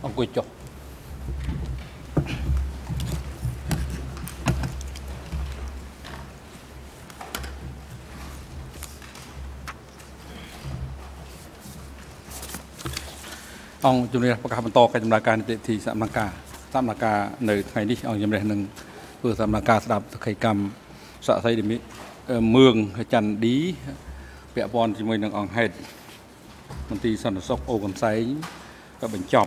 អង្គុយចុះអង្គជំនះប្រកាសបន្តកិច្ចដំណើរការនីតិវិធីសមនការនៅថ្ងៃនេះអង្គជំនះនឹងធ្វើសមនការស្ដាប់សក្ខីកម្មសាក់សីដែលមឿងច័ន្ទឌីពាក់ព័ន្ធជាមួយនឹងអង្គហេតុមន្ត្រីសន្តិសុខអូកន្សែងក៏បញ្ចប់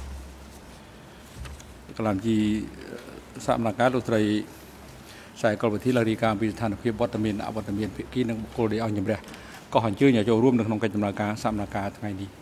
កលាមជីសមនការលោកស្រីខ្សែកុលវិធីលើរាយការណ៍ពីស្ថានភាពវត្តមានអវត្តមានភាគីនិងបុគ្គលដែលអង្គជំនះក៏អញ្ជើញឲ្យចូលរួមនៅក្នុងកិច្ចដំណើរការសមនការថ្ងៃនេះ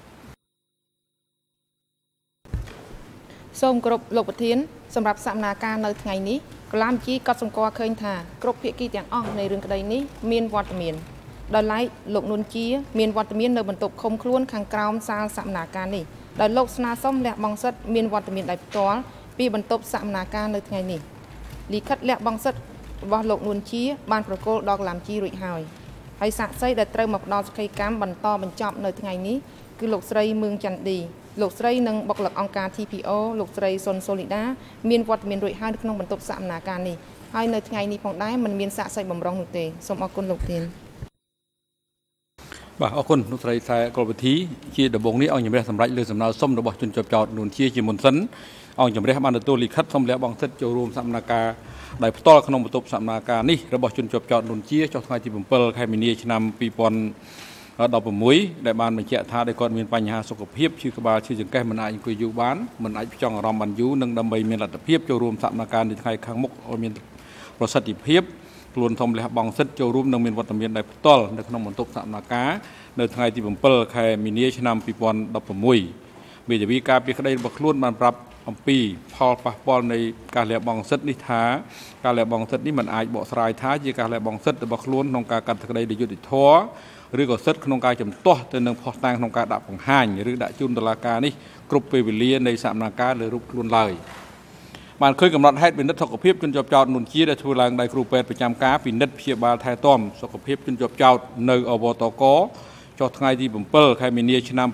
សូមគោរពលោកប្រធានសម្រាប់សកម្មភាពនៅថ្ងៃនេះកលាមជីក៏សម្គាល់ឃើញថាគ្រប់ភាគីទាំងអស់នៃរឿងក្តីនេះមានវត្តមានដោយឡែកលោកនួនជាមានវត្តមាននៅបន្ទប់ឃុំខ្លួនខាងក្រោមសាលសកម្មភាពនេះដោយលោកស្នើសុំលះបង់សិទ្ធិមានវត្តមានដោយផ្ទាល់ពីបន្ទប់សកម្មភាពនៅថ្ងៃនេះលិខិតលះបង់សិទ្ធិរបស់លោកនួនជាបានប្រគល់ដល់កលាមជីរួចហើយសាក្សីដែលត្រូវមកផ្ដល់សក្ខីកម្មបន្តបញ្ចប់នៅថ្ងៃនេះគឺលោកស្រីមឿងច័ន្ទឌីលោកស្រីនិងបុគ្គលិកអង្គការ TPO លោកស្រីសុនសូលីដាមានវត្តមានរួចហើយនៅក្នុងបន្ទប់សកម្មភាពនេះហើយនៅថ្ងៃនេះផងដែរមិនមានសាក្សីបំរុងនោះទេសូមអរគុណលោកធានបាទអរគុណលោកស្រីខ្សែកុលវិធីជាដំបូងនេះអង្គជំរះសម្រាប់លើសំណើសុំរបស់ជនជាប់ចោតនួនជាមុនសិនអង្គជំរះបានទទួលលិខិតសុំលះបង់សិទ្ធិចូលរួមសកម្មភាពដោយផ្ទាល់ក្នុងបន្ទប់សកម្មភាពនេះរបស់ជនជាប់ចោតនួនជាចុះថ្ងៃទី7ខែមីនាឆ្នាំ2016ដែលបានបញ្ជាក់ថាគាត់មានបញ្ហាសុខភាពឈឺក្បាលឈឺចង្កេះមិនអាចអង្គុយយូរបានមិនអាចផ្ចង់អារម្មណ៍បានយូរនិងដើម្បីមានលទ្ធភាពចូលរួមសកម្មភាពនៅថ្ងៃខាងមុខឲ្យមានប្រសិទ្ធភាពខ្លួនធំលះបង់សិទ្ធិចូលរួមនិងមានវត្តមានដោយផ្ទាល់នៅក្នុងបន្ទប់សកម្មភាពនៅថ្ងៃទី7ខែមីនាឆ្នាំ2016មេធាវីការពីក្តីរបស់ខ្លួនបានប្រាប់អំពីផលប៉ះពាល់នៃការលះបង់សិទ្ធិនេះថាការលះបង់សិទ្ធិនេះមិនអាចបកស្រាយថាជាការលះបង់សិទ្ធិរបស់ខ្លួនក្នុងការកាត់ក្តីដោយយុត្តិធម៌ឬក៏សិទ្ធិក្នុងការជំទាស់ទៅនឹងផុសតាងក្នុងការដាក់បង្ហាញឬដាក់ជូនតុលាការនេះគ្រប់ពេលវេលានៃសកម្មភាពលើរូបខ្លួនឡើយបានឃើញកំណត់ហេតុវិនិច្ឆ័យសុខភាពជនជាប់ចោតនួនជាដែលធ្វើឡើងដោយគ្រូពេទ្យប្រចាំការពិនិត្យព្យាបាលថែទាំសុខភាពជនជាប់ចោតនៅអវតកចុះថ្ងៃទី7ខែមីនាឆ្នាំ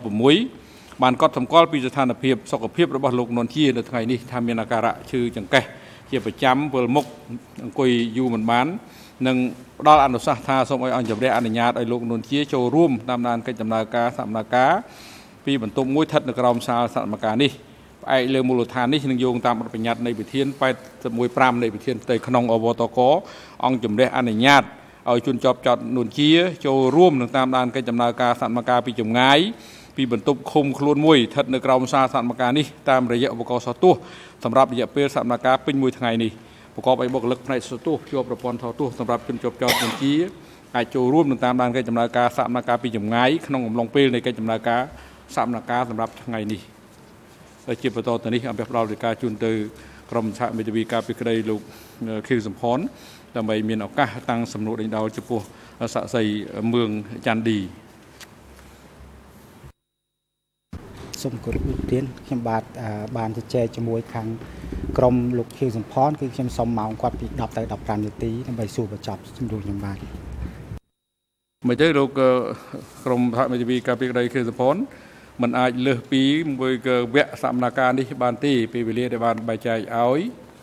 2016បានកត់សម្គាល់ពីស្ថានភាពសុខភាពរបស់លោកនួនជានៅថ្ងៃនេះថាមានអាការៈឈឺចង្កេះជាប្រចាំវិលមុខអង្គុយយូរមិនបាននិងផ្ដល់អនុសាសន៍ថាសូមឲ្យអង្គជំរះអនុញ្ញាតឲ្យលោកនួនជាចូលរួមតាមដានកិច្ចដំណើរការសកម្មភាពពីបន្ទប់មួយស្ថិតនៅក្រោមសាលសកម្មភាពនេះផ្អែកលើមូលដ្ឋាននេះនឹងយោងតាមបទបញ្ញត្តិនៃវិធាន815នៃវិធានផ្ទៃក្នុងអវតកអង្គជំរះអនុញ្ញាតឲ្យជនជាប់ចោតនួនជាចូលរួមនឹងតាមដានកិច្ចដំណើរការសកម្មភាពពីចម្ងាយពីបន្ទប់ឃុំខ្លួនមួយស្ថិតនៅក្រោមសាលសកម្មភាពនេះតាមរយៈឧបករណ៍សោះទស្សន៍សម្រាប់រយៈពេលសកម្មភាពពេញមួយថ្ងៃនេះប្រកបដោយបុគ្គលិកផ្នែកសោះទស្សន៍ជាប់ប្រព័ន្ធថតទស្សន៍សម្រាប់ជនជាប់ចោតនួនជាអាចចូលរួមនឹងតាមដានកិច្ចដំណើរការសកម្មភាពពីចម្ងាយក្នុងអំឡុងពេលនៃកិច្ចដំណើរការសកម្មភាពសម្រាប់ថ្ងៃនេះជាបន្តទៅនេះអំពីផ្ដល់រាយការណ៍ជូនទៅក្រុមសហមេធាវីការពីក្តីលោកខៀវសំផនដើម្បីមានឱកាសតាំងសំណួរដេញដោលចំពោះសាក្សីមឿងច័ន្ទឌីសូមគោរពលោកទានខ្ញុំបានជជែកជាមួយខាងក្រុមលោកខៀវសំផនគឺខ្ញុំសុំម៉ោងគាត់ពី10ទៅ15នាទីដើម្បីសួរបញ្ចប់ជំនួសខ្ញុំបាទមិនទេលោកក្រុមសហមេធាវីការពីក្តីខៀវសំផនមិនអាចលើសពីមួយវគ្គសកម្មភាពនេះបានទេពេលវេលាដែលបានបែងចែកឲ្យ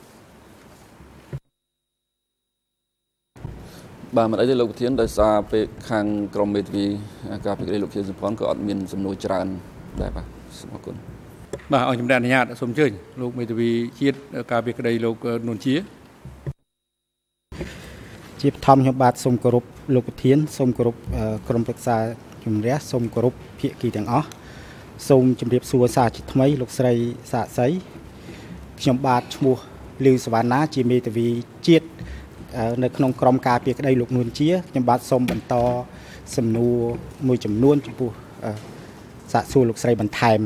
បាទមិនអីទេលោកប្រធានដោយសារពេលខាងក្រុមមេធាវីការពីក្តីលោកខៀវសំផនក៏អត់មានសំណួរច្រើនដែរបាទសូមអរគុណបាទអង្គជំរាបអនុញ្ញាតសូមអញ្ជើញលោកមេធាវីជាតិការពីក្តីលោកនួនជាបឋមខ្ញុំបាទសូមគោរពលោកប្រធានសូមគោរពក្រុមប្រឹក្សាជំរះសូមគោរពភាគីទាំងអស់សូមជម្រាបសួរសាជាថ្មីលោកស្រីសាក់សីខ្ញុំបាទឈ្មោះលីវសវណ្ណាជាមេធាវីជាតិនៅក្នុងក្រុមការពារក្តីលោកនួនជាខ្ញុំបាទសូមបន្តសំណួរមួយចំនួនចំពោះសាកសួរលោកស្រីបន្ថែម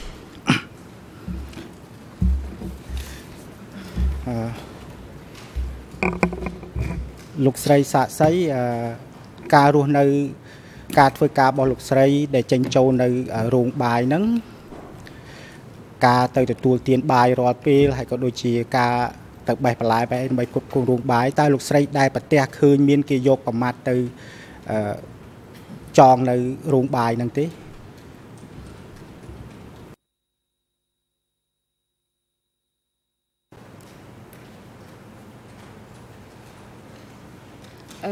លោកស្រីសាក់សីការរស់នៅការធ្វើការរបស់លោកស្រីដែលចេញចូលនៅរោងបាយហ្នឹងការទៅទទួលទានបាយរាល់ពេលហើយក៏ដូចជាការទៅបេះបន្លែបែបដើម្បីគ្រប់គ្រងរោងបាយតើលោកស្រីដែលប្រទះឃើញមានគេយកប្រមាថទៅចងនៅរោងបាយហ្នឹងទេ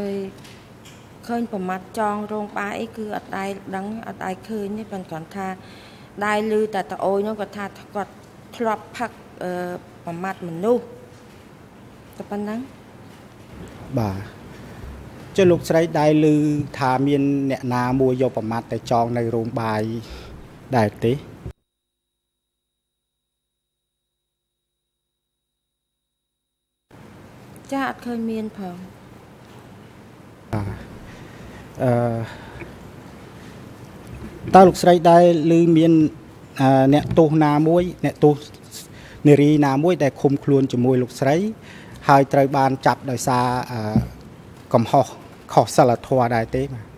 ឃើញប្រមាត់ចងរោងបាយអីគឺអត់ដែរដឹងអត់ដែរឃើញទេប៉ុន្តែគាត់ថាដែរឮតែតអូយនោះគាត់ថាគាត់ធ្លាប់ផឹកប្រមាត់មនុស្សតែប៉ុណ្ណឹងបាទចុះលោកស្រីដែរឮថាមានអ្នកណាមួយយកប្រមាត់ទៅចងនៅរោងបាយដែរទេចាអត់ឃើញមានផងតើលោកស្រីដែរឮមានអ្នកទោសណាមួយអ្នកទោសនារីណាមួយដែលឃុំខ្លួនជាមួយលោកស្រីហើយត្រូវបានចាប់ដោយសារកំហុសខុសសិលធម៌ដែរទេបាទ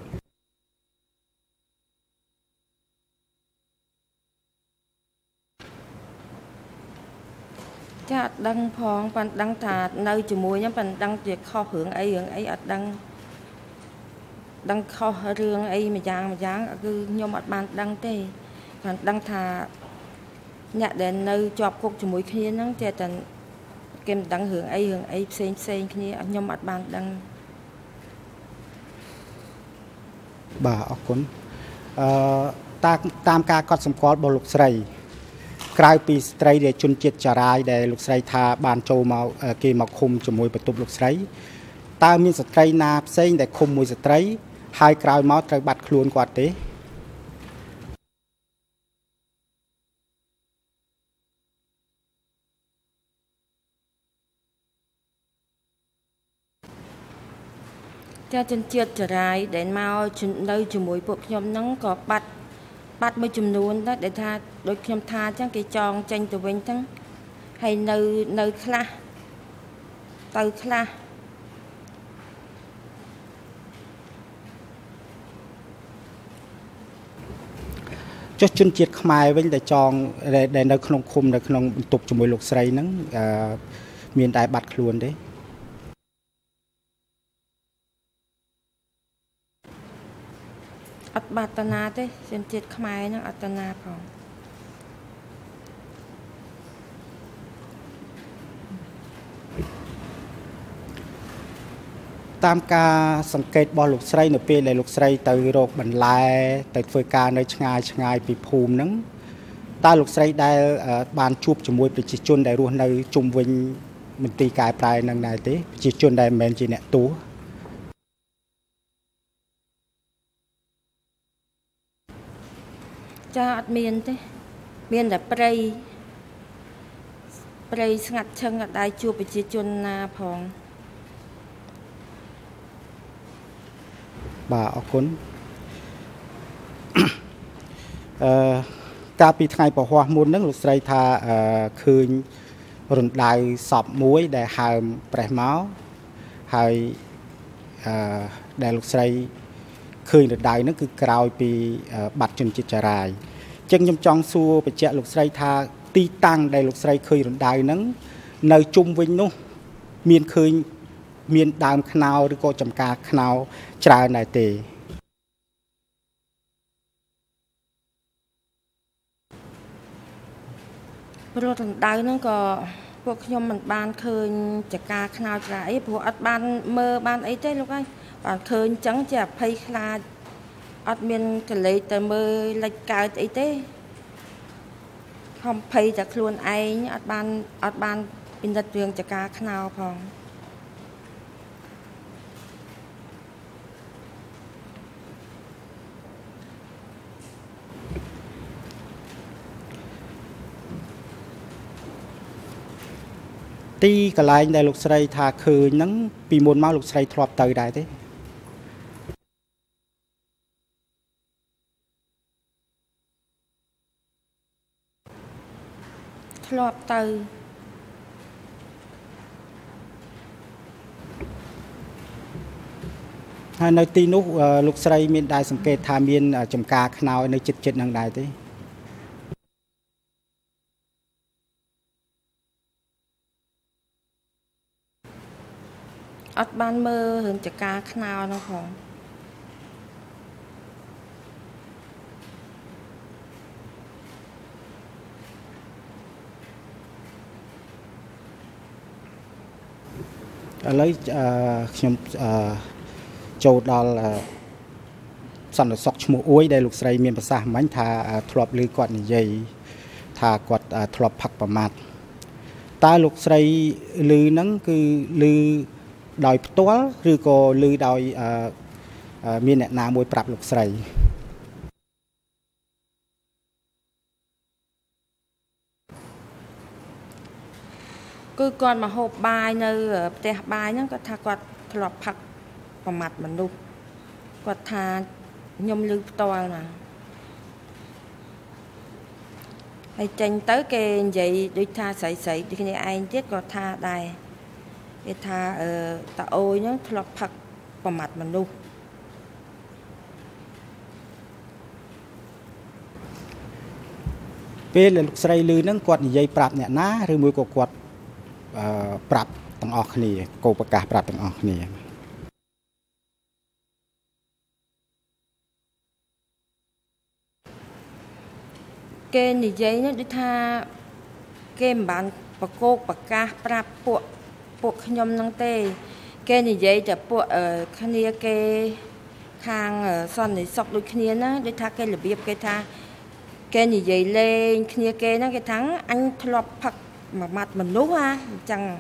ចាអត់ដឹងផងប៉ាន់ដឹងថានៅជាមួយខ្ញុំប៉ាន់ដឹងជាខុសរឿងអីអត់ដឹងខុសរឿងអីម្យ៉ាងគឺខ្ញុំអត់បានដឹងទេប៉ាន់ដឹងថាអ្នកដែលនៅជាប់គុកជាមួយគ្នាហ្នឹងចេះតែគេមិនដឹងរឿងអីផ្សេងគ្នាខ្ញុំអត់បានដឹងបាទអរគុណតាមការកត់សម្គាល់របស់លោកស្រីក្រៅពីស្ត្រីដែលជនជាតិចារាយដែលលោកស្រីថាបានចូលមកគេមកឃុំជាមួយបន្ទប់លោកស្រីតើមានស្ត្រីណាផ្សេងដែលឃុំមួយស្ត្រីហើយក្រោយមកត្រូវបាត់ខ្លួនគាត់ទេចាជនជាតិចារាយដែលមកនៅជាមួយពួកខ្ញុំហ្នឹងក៏បាត់មួយចំនួនដែរដែលថាដូចខ្ញុំថាអញ្ចឹងគេចងចេញទៅវិញហ្នឹងហើយនៅខ្លះទៅខ្លះចុះជនជាតិខ្មែរវិញដែលចងដែលនៅក្នុងឃុំនៅក្នុងបន្ទប់ជាមួយលោកស្រីហ្នឹងមានតែបាត់ខ្លួនទេអត់បាត់តាណាទេជនជាតិខ្មែរហ្នឹងអត់តាណាផងតាមការសង្កេតរបស់លោកស្រីនៅពេលដែលលោកស្រីទៅរកបន្លែទៅធ្វើការនៅឆ្ងាយពីភូមិហ្នឹងតើលោកស្រីដែលបានជួបជាមួយប្រជាជនដែលរស់នៅជុំវិញមន្ទីរកែប្រែនឹងដែរទេប្រជាជនដែលមិនមែនជាអ្នកទោសចាអត់មានទេមានតែព្រៃស្ងាត់ឈឹងអត់ដែរជួបប្រជាជនណាផងបាទអរគុណកាលពីថ្ងៃពហុមុនហ្នឹងលោកស្រីថាឃើញរណ្ដៅសពមួយដែលហើមប្រេះមកហើយដែលលោកស្រីឃើញរណ្ដៅហ្នឹងគឺក្រោយពីបាត់ជនជាតិចារាយអញ្ចឹងខ្ញុំចង់សួរបញ្ជាក់លោកស្រីថាទីតាំងដែលលោកស្រីឃើញរណ្ដៅហ្នឹងនៅជុំវិញនោះមានដើមខ្នោឬក៏ចំការខ្នោច្រើនដែរទេព្រោះរណ្ដៅហ្នឹងក៏ពួកខ្ញុំមិនបានឃើញចការខ្នោច្រើនអីព្រោះអត់បានមើលបានអីទេលោកហើយបានឃើញអញ្ចឹងជាអភ័យខ្លាចអត់មានកលេសទៅមើលលិចកើតអីទេខំភ័យតែខ្លួនឯងអត់បានពិនិត្យរឿងចការខ្នោផងទីកន្លែងដែលលោកស្រីថាឃើញហ្នឹងពីមុនមកលោកស្រីធ្លាប់ទៅដែរទេធ្លាប់ទៅហើយនៅទីនោះលោកស្រីមានដែរសង្កេតថាមានចំការខ្នោនៅចិត្តហ្នឹងដែរទេអត់បានមើលរឿងចការខ្នោនោះផងឥឡូវខ្ញុំចូលដល់សន្តិសុខឈ្មោះអួយដែលលោកស្រីមានប្រសាសន៍មិញថាធ្លាប់ឮគាត់និយាយថាគាត់ធ្លាប់ផឹកប្រមាថតើលោកស្រីឮហ្នឹងគឺឮដោយផ្ទាល់ឬក៏ឮដោយមានអ្នកណាមួយប្រាប់លោកស្រីគឺគាត់មកហូបបាយនៅផ្ទះបាយហ្នឹងគាត់ថាគាត់ធ្លាប់ផឹកប្រមាថមនុស្សគាត់ថាខ្ញុំឮផ្ទាល់ណាហើយចេញទៅគេនិយាយដូចថាស្រីដូចគ្នាឯងទៀតគាត់ថាដែរគេថាតាអូយហ្នឹងធ្លាប់ផឹកប្រមាថមនុស្សពេលលោកស្រីឮហ្នឹងគាត់និយាយប្រាប់អ្នកណាឬមួយក៏គាត់ប្រាប់ទាំងអស់គ្នាកោប្រកាសប្រាប់ទាំងអស់គ្នាគេនិយាយនេះដូចថាគេមិនបានប្រកោកប្រកាសប្រាប់ពួកខ្ញុំហ្នឹងទេគេនិយាយតែពួកគ្នាគេខាងសន្តិសុខដូចគ្នាណាដូចថាគេរបៀបគេថាគេនិយាយលេងគ្នាគេហ្នឹងគេថាអញធ្លាប់ផឹកមួយម៉ាត់មនុស្សអញ្ចឹង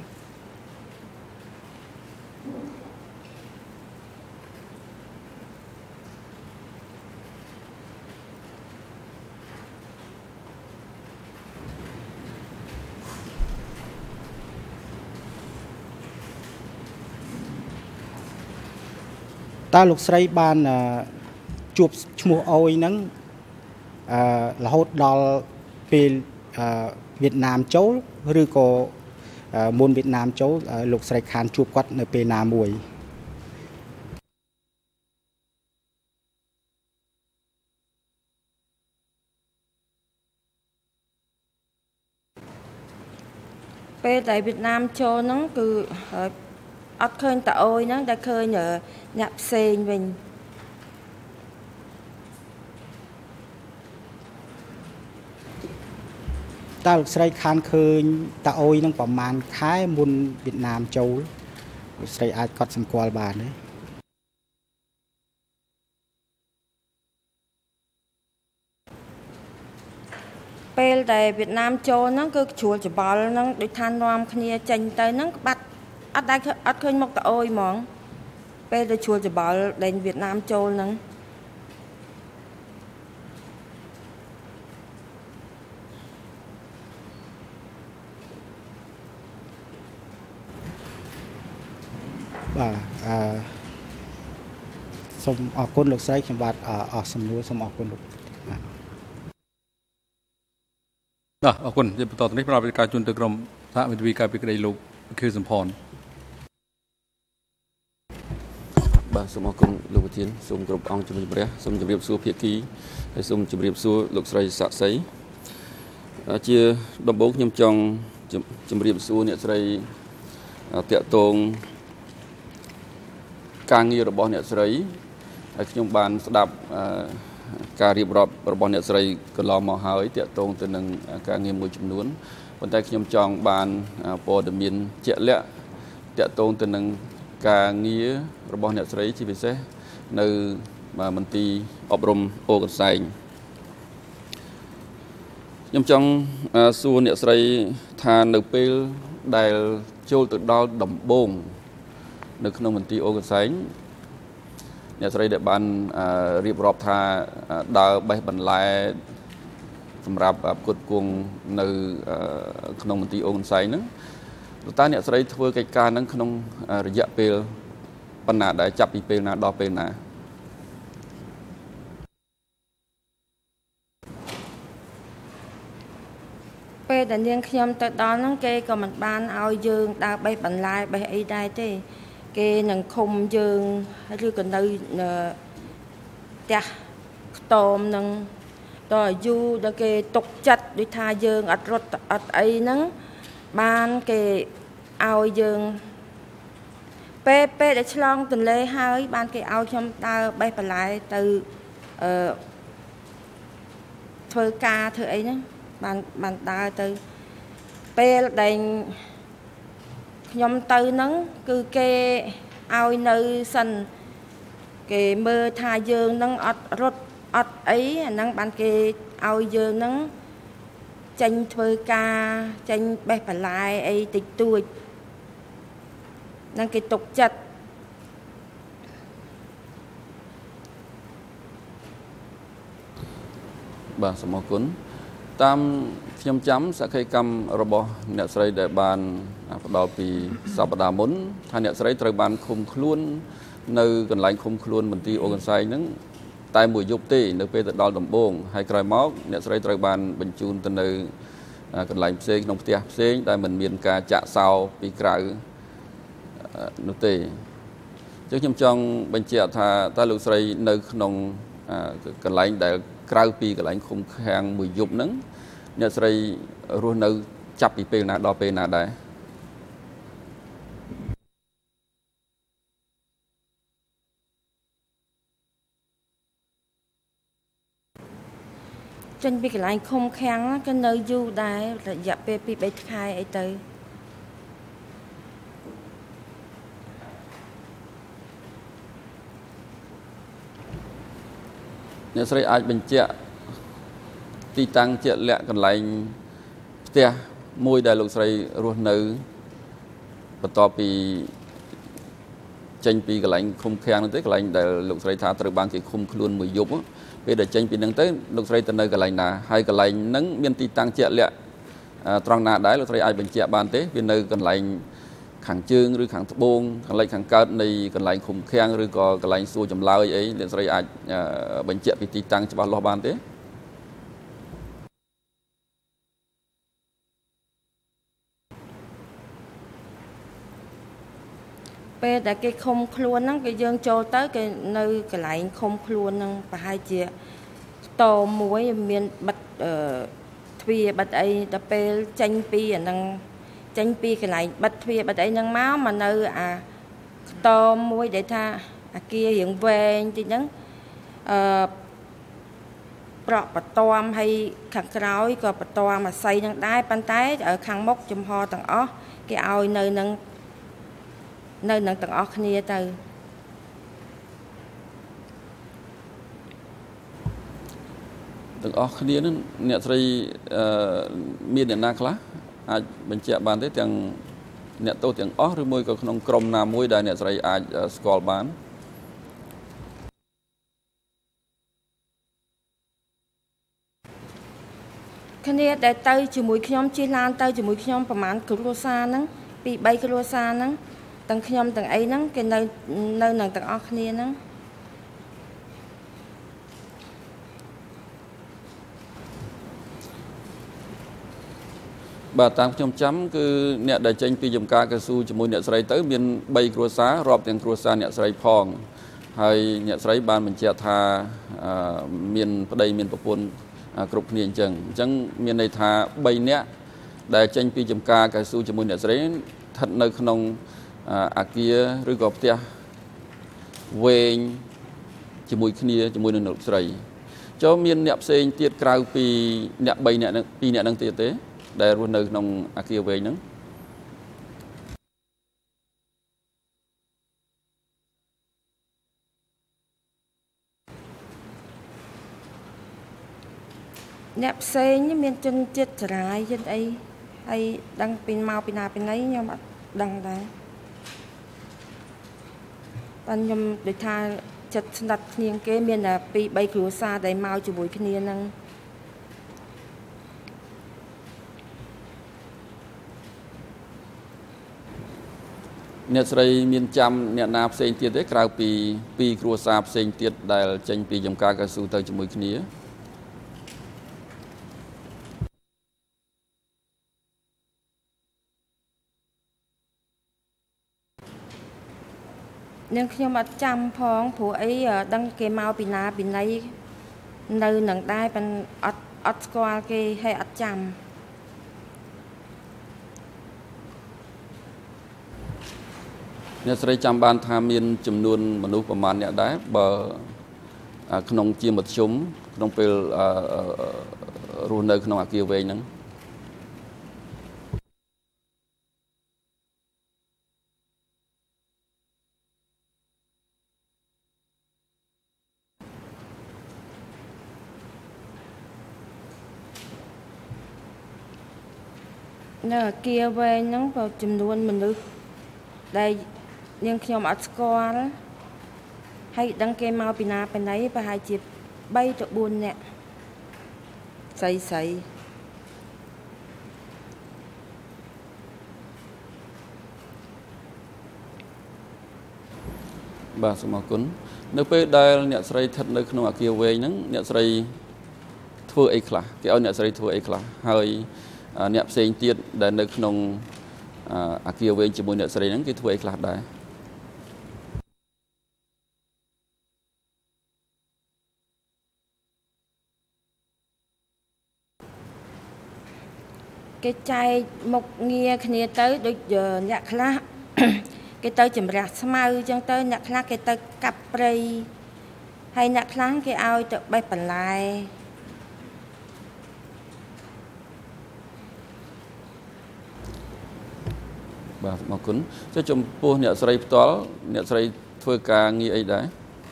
តើលោកស្រីបានជួបឈ្មោះអុយហ្នឹងរហូតដល់ពេលវៀតណាមចូលឬក៏មុនវៀតណាមចូលលោកស្រីខានជួបគាត់នៅពេលណាមួយពេលដែលវៀតណាមចូលហ្នឹងគឺអត់ឃើញតាអូយហ្នឹងតែឃើញអ្នកផ្សេងវិញតើលោកស្រីខានឃើញតាអូយហ្នឹងប្រហែលខែមុនវៀតណាមចូលលោកស្រីអាចកត់សម្គាល់បានទេពេលដែលវៀតណាមចូលហ្នឹងគឺជ្រួលច្បល់ហ្នឹងដូចថានាំគ្នាចេញទៅហ្នឹងបាត់អត់ឃើញមកតាអូយហ្មងពេលដែលជ្រួលច្បល់ដែលវៀតណាមចូលហ្នឹងបាទសូមអរគុណលោកស្រីខ្ញុំបាទអស់សំណួរសូមអរគុណលោកបាទអរគុណជាបន្តទៅនេះផ្ដល់ពីការជូនទៅក្រុមសហវិទ្យាការពីក្តីលោកខៀវសំផនបាទសូមអរគុណលោកប្រធានសូមគោរពអង្គជំនុំជម្រះសូមជម្រាបសួរភាគីហើយសូមជម្រាបសួរលោកស្រីសាក់សីជាដំបូងខ្ញុំចង់ជម្រាបសួរអ្នកស្រីតាក់ទងការងាររបស់អ្នកស្រីហើយខ្ញុំបានស្ដាប់ការរៀបរាប់របស់អ្នកស្រីកន្លងមកហើយតាក់ទងទៅនឹងការងារមួយចំនួនប៉ុន្តែខ្ញុំចង់បានព័ត៌មានជាក់លាក់តាក់ទងទៅនឹងការងាររបស់អ្នកស្រីជាពិសេសនៅមន្ទីរអប់រំអូកន្សែងខ្ញុំចង់សួរអ្នកស្រីថានៅពេលដែលចូលទៅដល់ដំបូងនៅក្នុងមន្ទីរអូកន្សែងអ្នកស្រីដែលបានរៀបរាប់ថាដើរបេះបន្លែសម្រាប់ផ្គត់ផ្គង់នៅក្នុងមន្ទីរអូកន្សែងហ្នឹងតើអ្នកស្រីធ្វើកិច្ចការហ្នឹងក្នុងរយៈពេលប៉ុណ្ណាដែលចាប់ពីពេលណាដល់ពេលណាពេលដែលនាងខ្ញុំទៅដល់ហ្នឹងគេក៏មិនបានឲ្យយើងដើរបេះបន្លែបេះអីដែរទេគេនឹងឃុំយើងឬក៏នៅផ្ទះខ្ទមនឹងតើយូរដល់គេຕົកចិត្តដូចថាយើងអត់រត់អត់អីហ្នឹងបានគេឲ្យយើងពេលដែលឆ្លងទន្លេហើយបានគេឲ្យខ្ញុំដើរបេះបន្លែទៅធ្វើការធ្វើអីហ្នឹងបានដើរទៅពេលដែលខ្ញុំទៅហ្នឹងគឺគេឲ្យនៅសិនគេមើលថាយើងនឹងអត់រត់អត់អីអាហ្នឹងបានគេឲ្យយើងនឹងចេញធ្វើការចេញបេះបន្លែអីតិចតួចហ្នឹងគេទុកចិត្តបាទសូមអរគុណតាមខ្ញុំចាំសក្ខីកម្មរបស់អ្នកស្រីដែលបានផ្ដល់ពីសប្តាហ៍មុនថាអ្នកស្រីត្រូវបានឃុំខ្លួននៅកន្លែងឃុំខ្លួនមន្ទីរអូកន្សែងហ្នឹងតែមួយយប់ទេនៅពេលទៅដល់ដំបងហើយក្រោយមកអ្នកស្រីត្រូវបានបញ្ជូនទៅនៅកន្លែងផ្សេងក្នុងផ្ទះផ្សេងដែលមិនមានការចាក់សោពីក្រៅនោះទេអញ្ចឹងខ្ញុំចង់បញ្ជាក់ថាតើលោកស្រីនៅក្នុងកន្លែងដែលក្រៅពីកន្លែងឃុំឃាំងមួយយប់ហ្នឹងអ្នកស្រីរស់នៅចាប់ពីពេលណាដល់ពេលណាដែរចេញពីកន្លែងឃុំឃាំងក៏នៅយូរដែររយៈពេល2-3ខែអីទៅអ្នកស្រីអាចបញ្ជាក់ទីតាំងជាក់លាក់កន្លែងផ្ទះមួយដែលលោកស្រីរស់នៅបន្ទាប់ពីចេញពីកន្លែងឃុំឃាំងនោះទេកន្លែងដែលលោកស្រីថាត្រូវបានគេឃុំខ្លួនមួយយប់ពេលដែលចេញពីហ្នឹងទៅលោកស្រីទៅនៅកន្លែងណាហើយកន្លែងហ្នឹងមានទីតាំងជាក់លាក់ត្រង់ណាដែរលោកស្រីអាចបញ្ជាក់បានទេវានៅកន្លែងខាងជើងឬខាងត្បូងខាងលិចខាងកើតនៃកន្លែងឃុំឃាំងឬក៏កន្លែងសួរចម្លើយអីអ្នកស្រីអាចបញ្ជាក់ពីទីតាំងច្បាស់លាស់បានទេពេលដែលគេឃុំខ្លួនហ្នឹងគេយើងចូលទៅគេនៅកន្លែងឃុំខ្លួនហ្នឹងប្រហែលជាតមួយមានបិទទ្វារបិទអីដល់ពេលចេញពីអាហ្នឹងចេញពីកន្លែងបិទទ្វារបិទអីហ្នឹងមកនៅអាខ្ទមមួយដែលថាអាគាររៀងវែងតិចហ្នឹងប្រក់បតមហើយខាងក្រោយក៏បតមអាស័យហ្នឹងដែរប៉ុន្តែខាងមុខចំហទាំងអស់គេឲ្យនៅនឹងទាំងអស់គ្នាទៅទាំងអស់គ្នានឹងអ្នកស្រីមានអ្នកណាខ្លះអាចបញ្ជាក់បានទេទាំងអ្នកទោសទាំងអស់ឬមួយក៏ក្នុងក្រុមណាមួយដែលអ្នកស្រីអាចស្គាល់បានគ្នាដែលទៅជាមួយខ្ញុំជិះឡានទៅជាមួយខ្ញុំប្រហែលគ្រួសារហ្នឹង2-3គ្រួសារហ្នឹងទាំងខ្ញុំទាំងអីហ្នឹងគេនៅនឹងទាំងអស់គ្នាហ្នឹងបាទតាមខ្ញុំចាំគឺអ្នកដែលចេញពីចំការកស៊ូជាមួយអ្នកស្រីទៅមាន3គ្រួសាររាប់ទាំងគ្រួសារអ្នកស្រីផងហើយអ្នកស្រីបានបញ្ជាក់ថាមានប្តីមានប្រពន្ធគ្រប់គ្នាអញ្ចឹងមានន័យថា3នាក់ដែលចេញពីចំការកស៊ូជាមួយអ្នកស្រីស្ថិតនៅក្នុងអាគារឬក៏ផ្ទះវែងជាមួយគ្នាជាមួយនឹងលោកស្រីចូលមានអ្នកផ្សេងទៀតក្រៅពីអ្នក3នាក់ហ្នឹង2នាក់ហ្នឹងទៀតទេដែលរស់នៅក្នុងអាគារវែងហ្នឹងអ្នកផ្សេងមានជនជាតិចរាយចិត្តអីហើយដឹងពីមកពីណាពីណីខ្ញុំអត់ដឹងដែរតែខ្ញុំដូចថាចិត្តស្និទ្ធគ្នាគេមានតែ2-3គ្រួសារដែលមកជាមួយគ្នាហ្នឹងអ្នកស្រីមានចាំអ្នកណាផ្សេងទៀតទេក្រៅពី2គ្រួសារផ្សេងទៀតដែលចេញពីចំការកស៊ូទៅជាមួយគ្នានឹងខ្ញុំអត់ចាំផងព្រោះអីដឹងគេមកពីណាពីណីនៅនឹងដែរប៉ុន្តែអត់ស្គាល់គេហើយអត់ចាំអ្នកស្រីចាំបានថាមានចំនួនមនុស្សប្រមាណអ្នកដែរបើក្នុងជាមធ្យមក្នុងពេលរស់នៅក្នុងអាគារវែងហ្នឹងនៅអាគារវែងហ្នឹងបើចំនួនមនុស្សដែលនាងខ្ញុំអត់ស្គាល់ហើយដឹងគេមកពីណាពីណីប្រហែលជា3ទៅ4នាក់ស្រីបាទសូមអរគុណនៅពេលដែលអ្នកស្រីស្ថិតនៅក្នុងអាគារវែងហ្នឹងអ្នកស្រីធ្វើអីខ្លះគេឲ្យអ្នកស្រីធ្វើអីខ្លះហើយអ្នកផ្សេងទៀតដែលនៅក្នុងអាគារវែងជាមួយអ្នកស្រីហ្នឹងគេធ្វើអីខ្លះដែរគេចែកមុខងារគ្នាទៅដូចអ្នកខ្លះគេទៅចម្រះស្មៅអញ្ចឹងទៅអ្នកខ្លះគេទៅកាប់ព្រៃហើយអ្នកខ្លះគេឲ្យទៅបេះបន្លែបាទអរគុណចុះចំពោះអ្នកស្រីផ្ទាល់អ្នកស្រីធ្វើការងារអីដែរ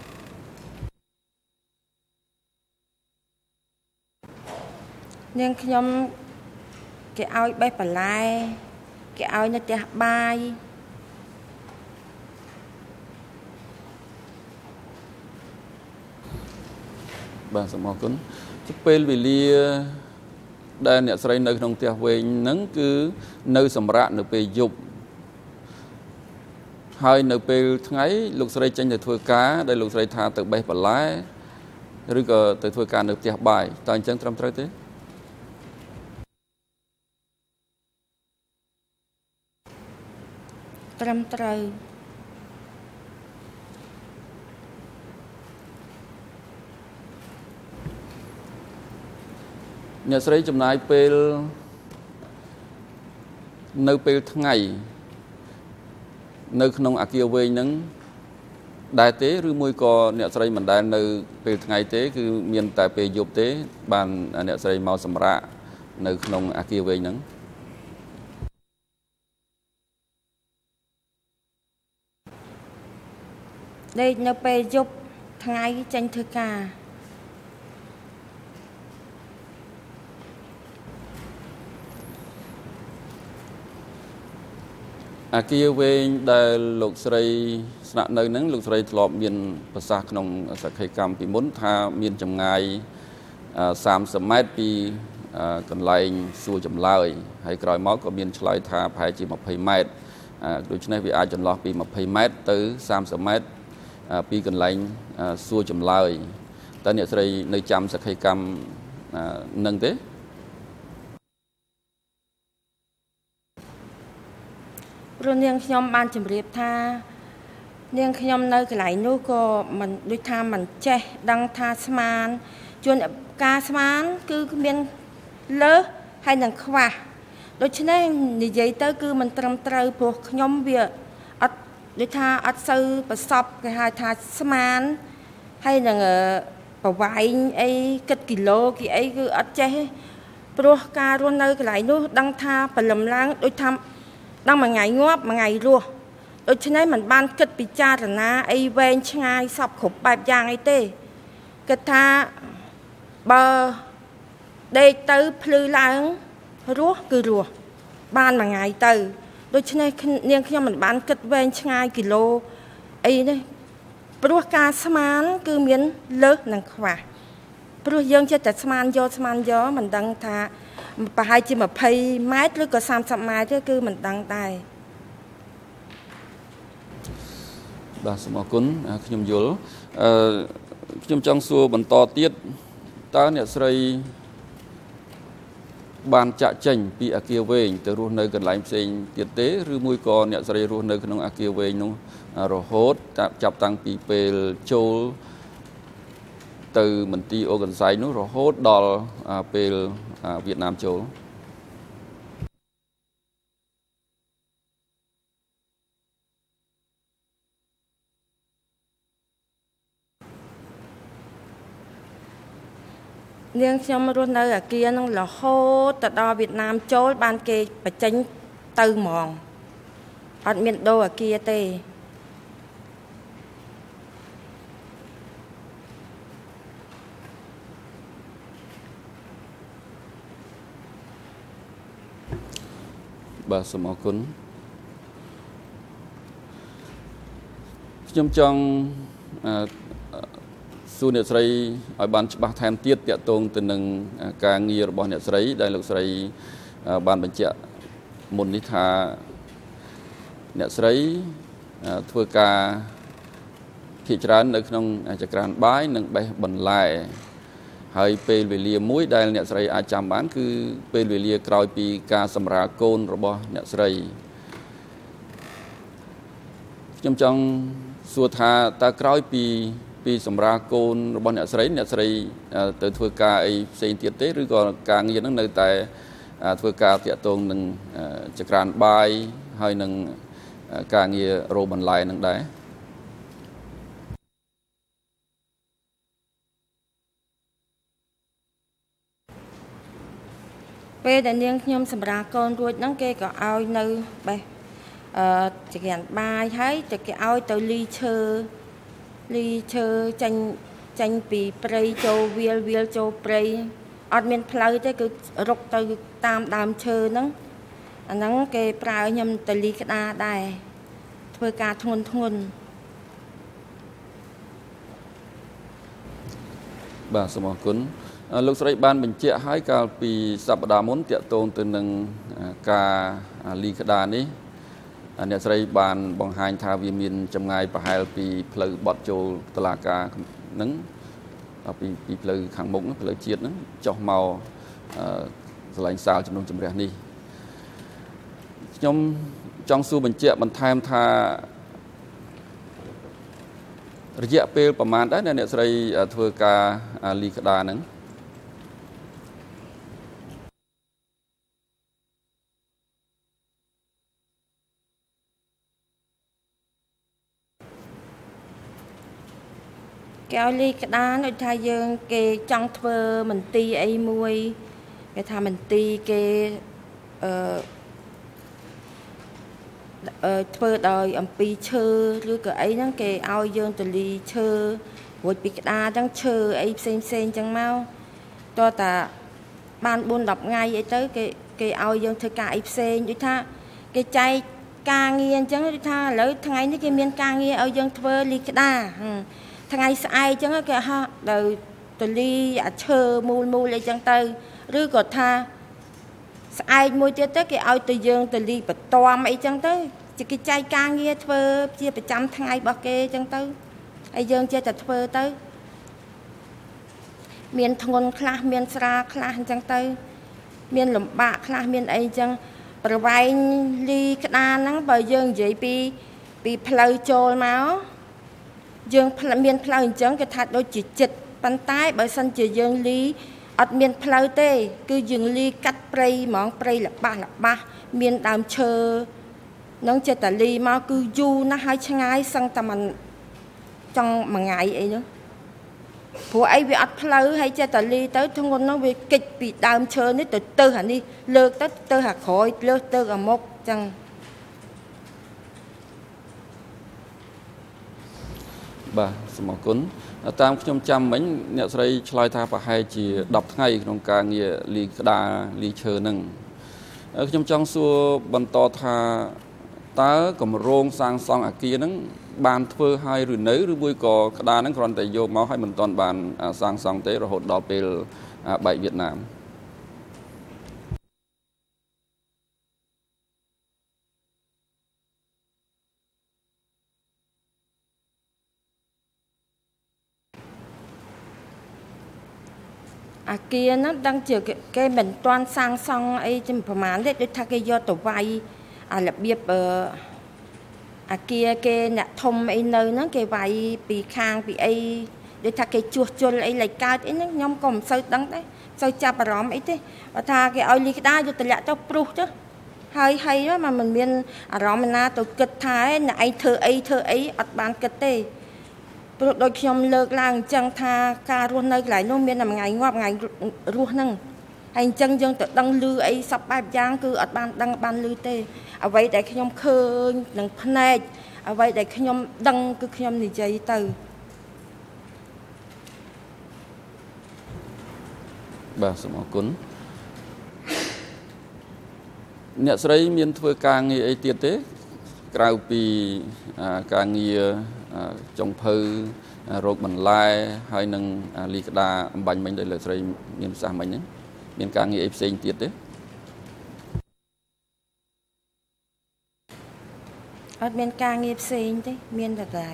នាងខ្ញុំគេឲ្យបេះបន្លែគេឲ្យនៅផ្ទះបាយបាទសូមអរគុណពេលវេលាដែលអ្នកស្រីនៅក្នុងផ្ទះវែងហ្នឹងគឺនៅសម្រាប់នៅពេលយប់ហើយនៅពេលថ្ងៃលោកស្រីចេញទៅធ្វើការដែលលោកស្រីថាទៅបេះបន្លែឬក៏ទៅធ្វើការនៅផ្ទះបាយតើអញ្ចឹងត្រឹមត្រូវទេត្រឹមត្រូវអ្នកស្រីចំណាយពេលនៅពេលថ្ងៃនៅក្នុងអាគារវែងហ្នឹងដែរទេឬមួយក៏អ្នកស្រីមិនដែលនៅពេលថ្ងៃទេគឺមានតែពេលយប់ទេបានអ្នកស្រីមកសម្រាកនៅក្នុងអាគារវែងហ្នឹងដេកនៅពេលយប់ថ្ងៃចេញធ្វើការអាគារវែងដែលលោកស្រីស្នាក់នៅហ្នឹងលោកស្រីធ្លាប់មានប្រសាសន៍ក្នុងសក្ខីកម្មពីមុនថាមានចម្ងាយ30ម៉ែត្រពីកន្លែងសួរចម្លើយហើយក្រោយមកក៏មានឆ្លើយថាប្រហែលជា20ម៉ែត្រដូច្នេះវាអាចចន្លោះពី20ម៉ែត្រទៅ30ម៉ែត្រពីកន្លែងសួរចម្លើយតើអ្នកស្រីនៅចាំសក្ខីកម្មនឹងទេព្រោះនាងខ្ញុំបានជម្រាបថានាងខ្ញុំនៅកន្លែងនោះក៏មិនដូចថាមិនចេះដឹងថាស្មានជួនការស្មានគឺមានលើសហើយនឹងខ្វះដូច្នេះនិយាយទៅគឺមិនត្រឹមត្រូវព្រោះខ្ញុំវាអត់ដូចថាអត់សូវប្រសពគេហៅថាស្មានហើយនឹងប្រវែងអីគិតគីឡូគីអីគឺអត់ចេះទេព្រោះការរស់នៅកន្លែងនោះដឹងថាព្រលឹមឡើងដូចថាដឹងមួយថ្ងៃងាប់មួយថ្ងៃរស់ដូច្នេះមិនបានគិតពិចារណាអីវែងឆ្ងាយសពគ្រប់បែបយ៉ាងអីទេគិតថាបើដេកទៅភ្លឺឡើងរស់គឺរស់បានមួយថ្ងៃទៅដូច្នេះនាងខ្ញុំមិនបានគិតវែងឆ្ងាយគីឡូអីនេះព្រោះការស្មានគឺមានលើសនិងខ្វះព្រោះយើងចេះតែស្មានយកមិនដឹងថាប្រហែលជា20ម៉ែត្រឬក៏30ម៉ែត្រទេគឺមិនដឹងដែរបាទសូមអរគុណខ្ញុំយល់ខ្ញុំចង់សួរបន្តទៀតតើអ្នកស្រីបានចាក់ចេញពីអាគារវែងទៅរស់នៅកន្លែងផ្សេងទៀតទេឬមួយក៏អ្នកស្រីរស់នៅក្នុងអាគារវែងនោះរហូតចាប់តាំងពីពេលចូលទៅមន្ទីរអូកន្សែងនោះរហូតដល់ពេលវៀតណាមចូលនាងខ្ញុំរស់នៅអាគារហ្នឹងរហូតទៅដល់វៀតណាមចូលបានគេបញ្ចេញទៅហ្មងអត់មានដូរអាគារទេបាទសូមអរគុណខ្ញុំចង់សួរអ្នកស្រីឲ្យបានច្បាស់ថែមទៀតតាក់ទងទៅនឹងការងាររបស់អ្នកស្រីដែលលោកស្រីបានបញ្ជាក់មុននេះថាអ្នកស្រីធ្វើការភាគច្រើននៅក្នុងចក្រានបាយនិងបេះបន្លែហើយពេលវេលាមួយដែលអ្នកស្រីអាចចាំបានគឺពេលវេលាក្រោយពីការសម្រាលកូនរបស់អ្នកស្រីខ្ញុំចង់សួរថាតើក្រោយពីសម្រាលកូនរបស់អ្នកស្រីទៅធ្វើការអីផ្សេងទៀតទេឬក៏ការងារហ្នឹងនៅតែធ្វើការតាក់ទងនឹងចក្រានបាយហើយនឹងការងាររោបន្លែហ្នឹងដែរពេលដែលនាងខ្ញុំសម្រាលកូនរួចហ្នឹងគេក៏ឲ្យនៅបេះចក្រានបាយហើយតែគេឲ្យទៅលីឈើចាញ់ពីព្រៃចូលវាលចូលព្រៃអត់មានផ្លូវទេគឺរុកទៅតាមដើមឈើហ្នឹងអាហ្នឹងគេប្រើខ្ញុំទៅលីក្តារដែរធ្វើការធ្ងន់បាទសូមអរគុណលោកស្រីបានបញ្ជាក់ឲ្យកាលពីសប្តាហ៍មុនតាក់ទងទៅនឹងការលីក្តារនេះអ្នកស្រីបានបង្ហាញថាវាមានចម្ងាយប្រហែលពីផ្លូវបត់ចូលតុលាការហ្នឹងពីផ្លូវខាងមុខផ្លូវជាតិហ្នឹងចុះមកកន្លែងសាលជំនុំជម្រះនេះខ្ញុំចង់សួរបញ្ជាក់បន្ថែមថារយៈពេលប្រហែលដែរអ្នកស្រីធ្វើការលីក្តារហ្នឹងគេឲ្យលីក្តារដូចថាយើងគេចង់ធ្វើមន្ទីរអីមួយគេថាមន្ទីរគេធ្វើដោយអំពីឈើឬក៏អីហ្នឹងគេឲ្យយើងទៅលីឈើរួចពីក្តារហ្នឹងឈើអីផ្សេងចឹងមកតោះតាបាន 4-10 ថ្ងៃអីទៅគេឲ្យយើងធ្វើការអីផ្សេងដូចថាគេចែកការងារអញ្ចឹងដូចថាឥឡូវថ្ងៃនេះគេមានការងារឲ្យយើងធ្វើលីក្តារថ្ងៃស្អែកអញ្ចឹងគេហោះទៅលីអាឈើមូលអីចឹងទៅឬក៏ថាស្អែកមួយទៀតទៅគេឲ្យទៅយើងទៅលីបន្ទាំអីចឹងទៅគេចែកការងារធ្វើជាប្រចាំថ្ងៃរបស់គេចឹងទៅហើយយើងចេះតែធ្វើទៅមានធ្ងន់ខ្លះមានស្រាលខ្លះអញ្ចឹងទៅមានលំបាកខ្លះមានអីអញ្ចឹងប្រវែងលីក្តារហ្នឹងបើយើងនិយាយពីផ្លូវចូលមកយើងមានផ្លូវអញ្ចឹងគេថាដូចជាចិត្តប៉ុន្តែបើសិនជាយើងលីអត់មានផ្លូវទេគឺយើងលីកាត់ព្រៃហ្មងព្រៃល្បាស់មានដើមឈើនឹងចិត្តតែលីមកគឺយូរណាស់ហើយឆ្ងាយសឹងតែមិនចង់មួយថ្ងៃអីនោះព្រោះអីវាអត់ផ្លូវហើយចិត្តតែលីទៅធ្ងន់នោះវាកិច្ចពីដើមឈើនេះទៅអានេះលើកទៅអាក្រោយលើកទៅអាមុខចឹងបាទសូមអរគុណតាមខ្ញុំចាំមិញអ្នកស្រីឆ្លើយថាប្រហែលជា10ថ្ងៃក្នុងការងារលីក្តារលីឈើហ្នឹងខ្ញុំចង់សួរបន្តថាតើគម្រោងសាងសង់អគារហ្នឹងបានធ្វើហើយឬនៅឬមួយក៏ក្តារហ្នឹងគ្រាន់តែយកមកហើយមិនទាន់បានសាងសង់ទេរហូតដល់ពេលបែកវៀតណាមអាគារហ្នឹងដឹងជាគេមិនទាន់សាងសង់អីជាប្រហែលទេដូចថាគេយកទៅវាយអារបៀបអាគារគេអ្នកធំអីនៅហ្នឹងគេវាយពីខាងពីអីដូចថាគេជួសជុលអីលេចកើតអីហ្នឹងខ្ញុំក៏មិនសូវដឹងដែរសូវចាប់អារម្មណ៍អីទេបើថាគេឲ្យលីក្តារយកតម្លាក់ទៅព្រុសទៅហើយមកមិនមានអារម្មណ៍ណាទៅគិតថាអ្នកឯងធ្វើអីអត់បានគិតទេព្រោះដូចខ្ញុំលើកឡើងអញ្ចឹងថាការរស់នៅកន្លែងនោះមានតែមួយថ្ងៃងាប់ថ្ងៃរស់ហ្នឹងហើយអញ្ចឹងយើងទៅដឹងឮអីសពបែបយ៉ាងគឺអត់បានដឹងបានឮទេអ្វីដែលខ្ញុំឃើញនឹងភ្នែកអ្វីដែលខ្ញុំដឹងគឺខ្ញុំនិយាយទៅបាទសូមអរគុណអ្នកស្រីមានធ្វើការងារអីទៀតទេក្រៅពីការងារចុងភៅរោគបន្លែហើយនឹងលីក្តាអំបញ្ញមិញដោយលោកស្រីមានប្រសាសន៍មិញហ្នឹងមានការងារអីផ្សេងទៀតទេអត់មានការងារផ្សេងទេមានតែតែ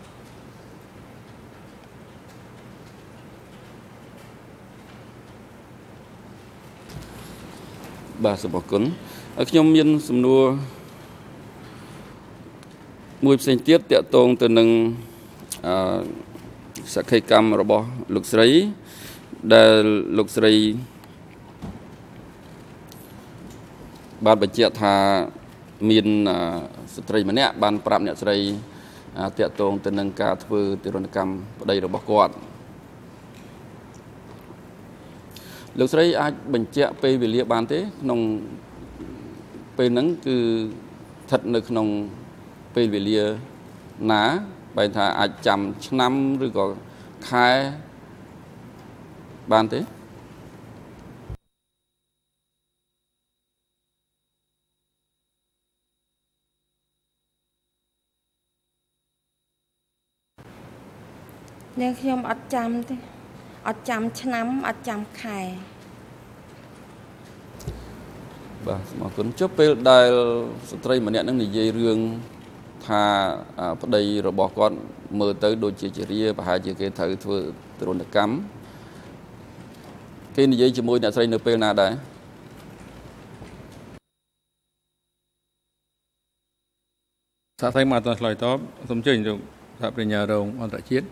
បាទសូមអរគុណខ្ញុំមានសំណួរមួយផ្សេងទៀតតាក់ទងទៅនឹងសក្ខីកម្មរបស់លោកស្រីដែលលោកស្រីបានបញ្ជាក់ថាមានស្ត្រីម្នាក់បានប្រាប់អ្នកស្រីតាក់ទងទៅនឹងការធ្វើទារុណកម្មប្តីរបស់គាត់លោកស្រីអាចបញ្ជាក់ពេលវេលាបានទេក្នុងពេលហ្នឹងគឺស្ថិតនៅក្នុងពេលវេលាណាបែរថាអាចចាំឆ្នាំឬក៏ខែបានទេអ្នកខ្ញុំអត់ចាំទេអត់ចាំឆ្នាំអត់ចាំខែបាទសូមអរគុណចុះពេលដែលស្ត្រីម្នាក់នឹងនិយាយរឿងថាប្តីរបស់គាត់មើលទៅដូចជាជារាប្រហែលជាគេត្រូវធ្វើទរណកម្មគេនិយាយជាមួយអ្នកស្រីនៅពេលណាដែរសាស្ត្រីមកអត់ឆ្លើយតបសូមអញ្ជើញលោកសហប្រញ្ញារងអន្តរជាតិ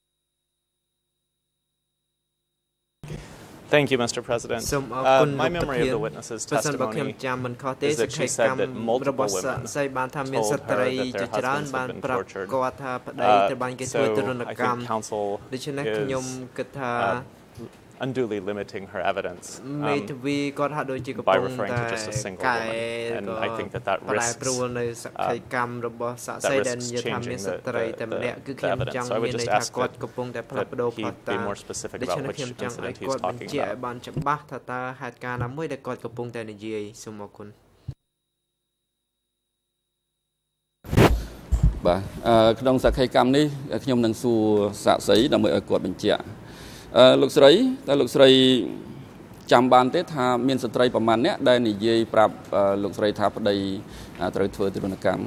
Thank you, Mr. President. My memory of the witness's testimony is that she said that multiple women told her that their husbands had been tortured. So I think counsel is unduly limiting her evidence by referring to just a single woman. And I think that risks changing the evidence. So I would just ask that he be more specific about which incident he's talking about. បាទក្នុងសក្ខីកម្មនេះខ្ញុំនឹងសួរសាក្សីដើម្បីឲ្យគាត់បញ្ជាក់លោកស្រីតែលោកស្រីចាំបានទេថាមានស្ត្រីប្រមាណអ្នកដែលនិយាយប្រាប់លោកស្រីថាប្តីត្រូវធ្វើទរណកម្ម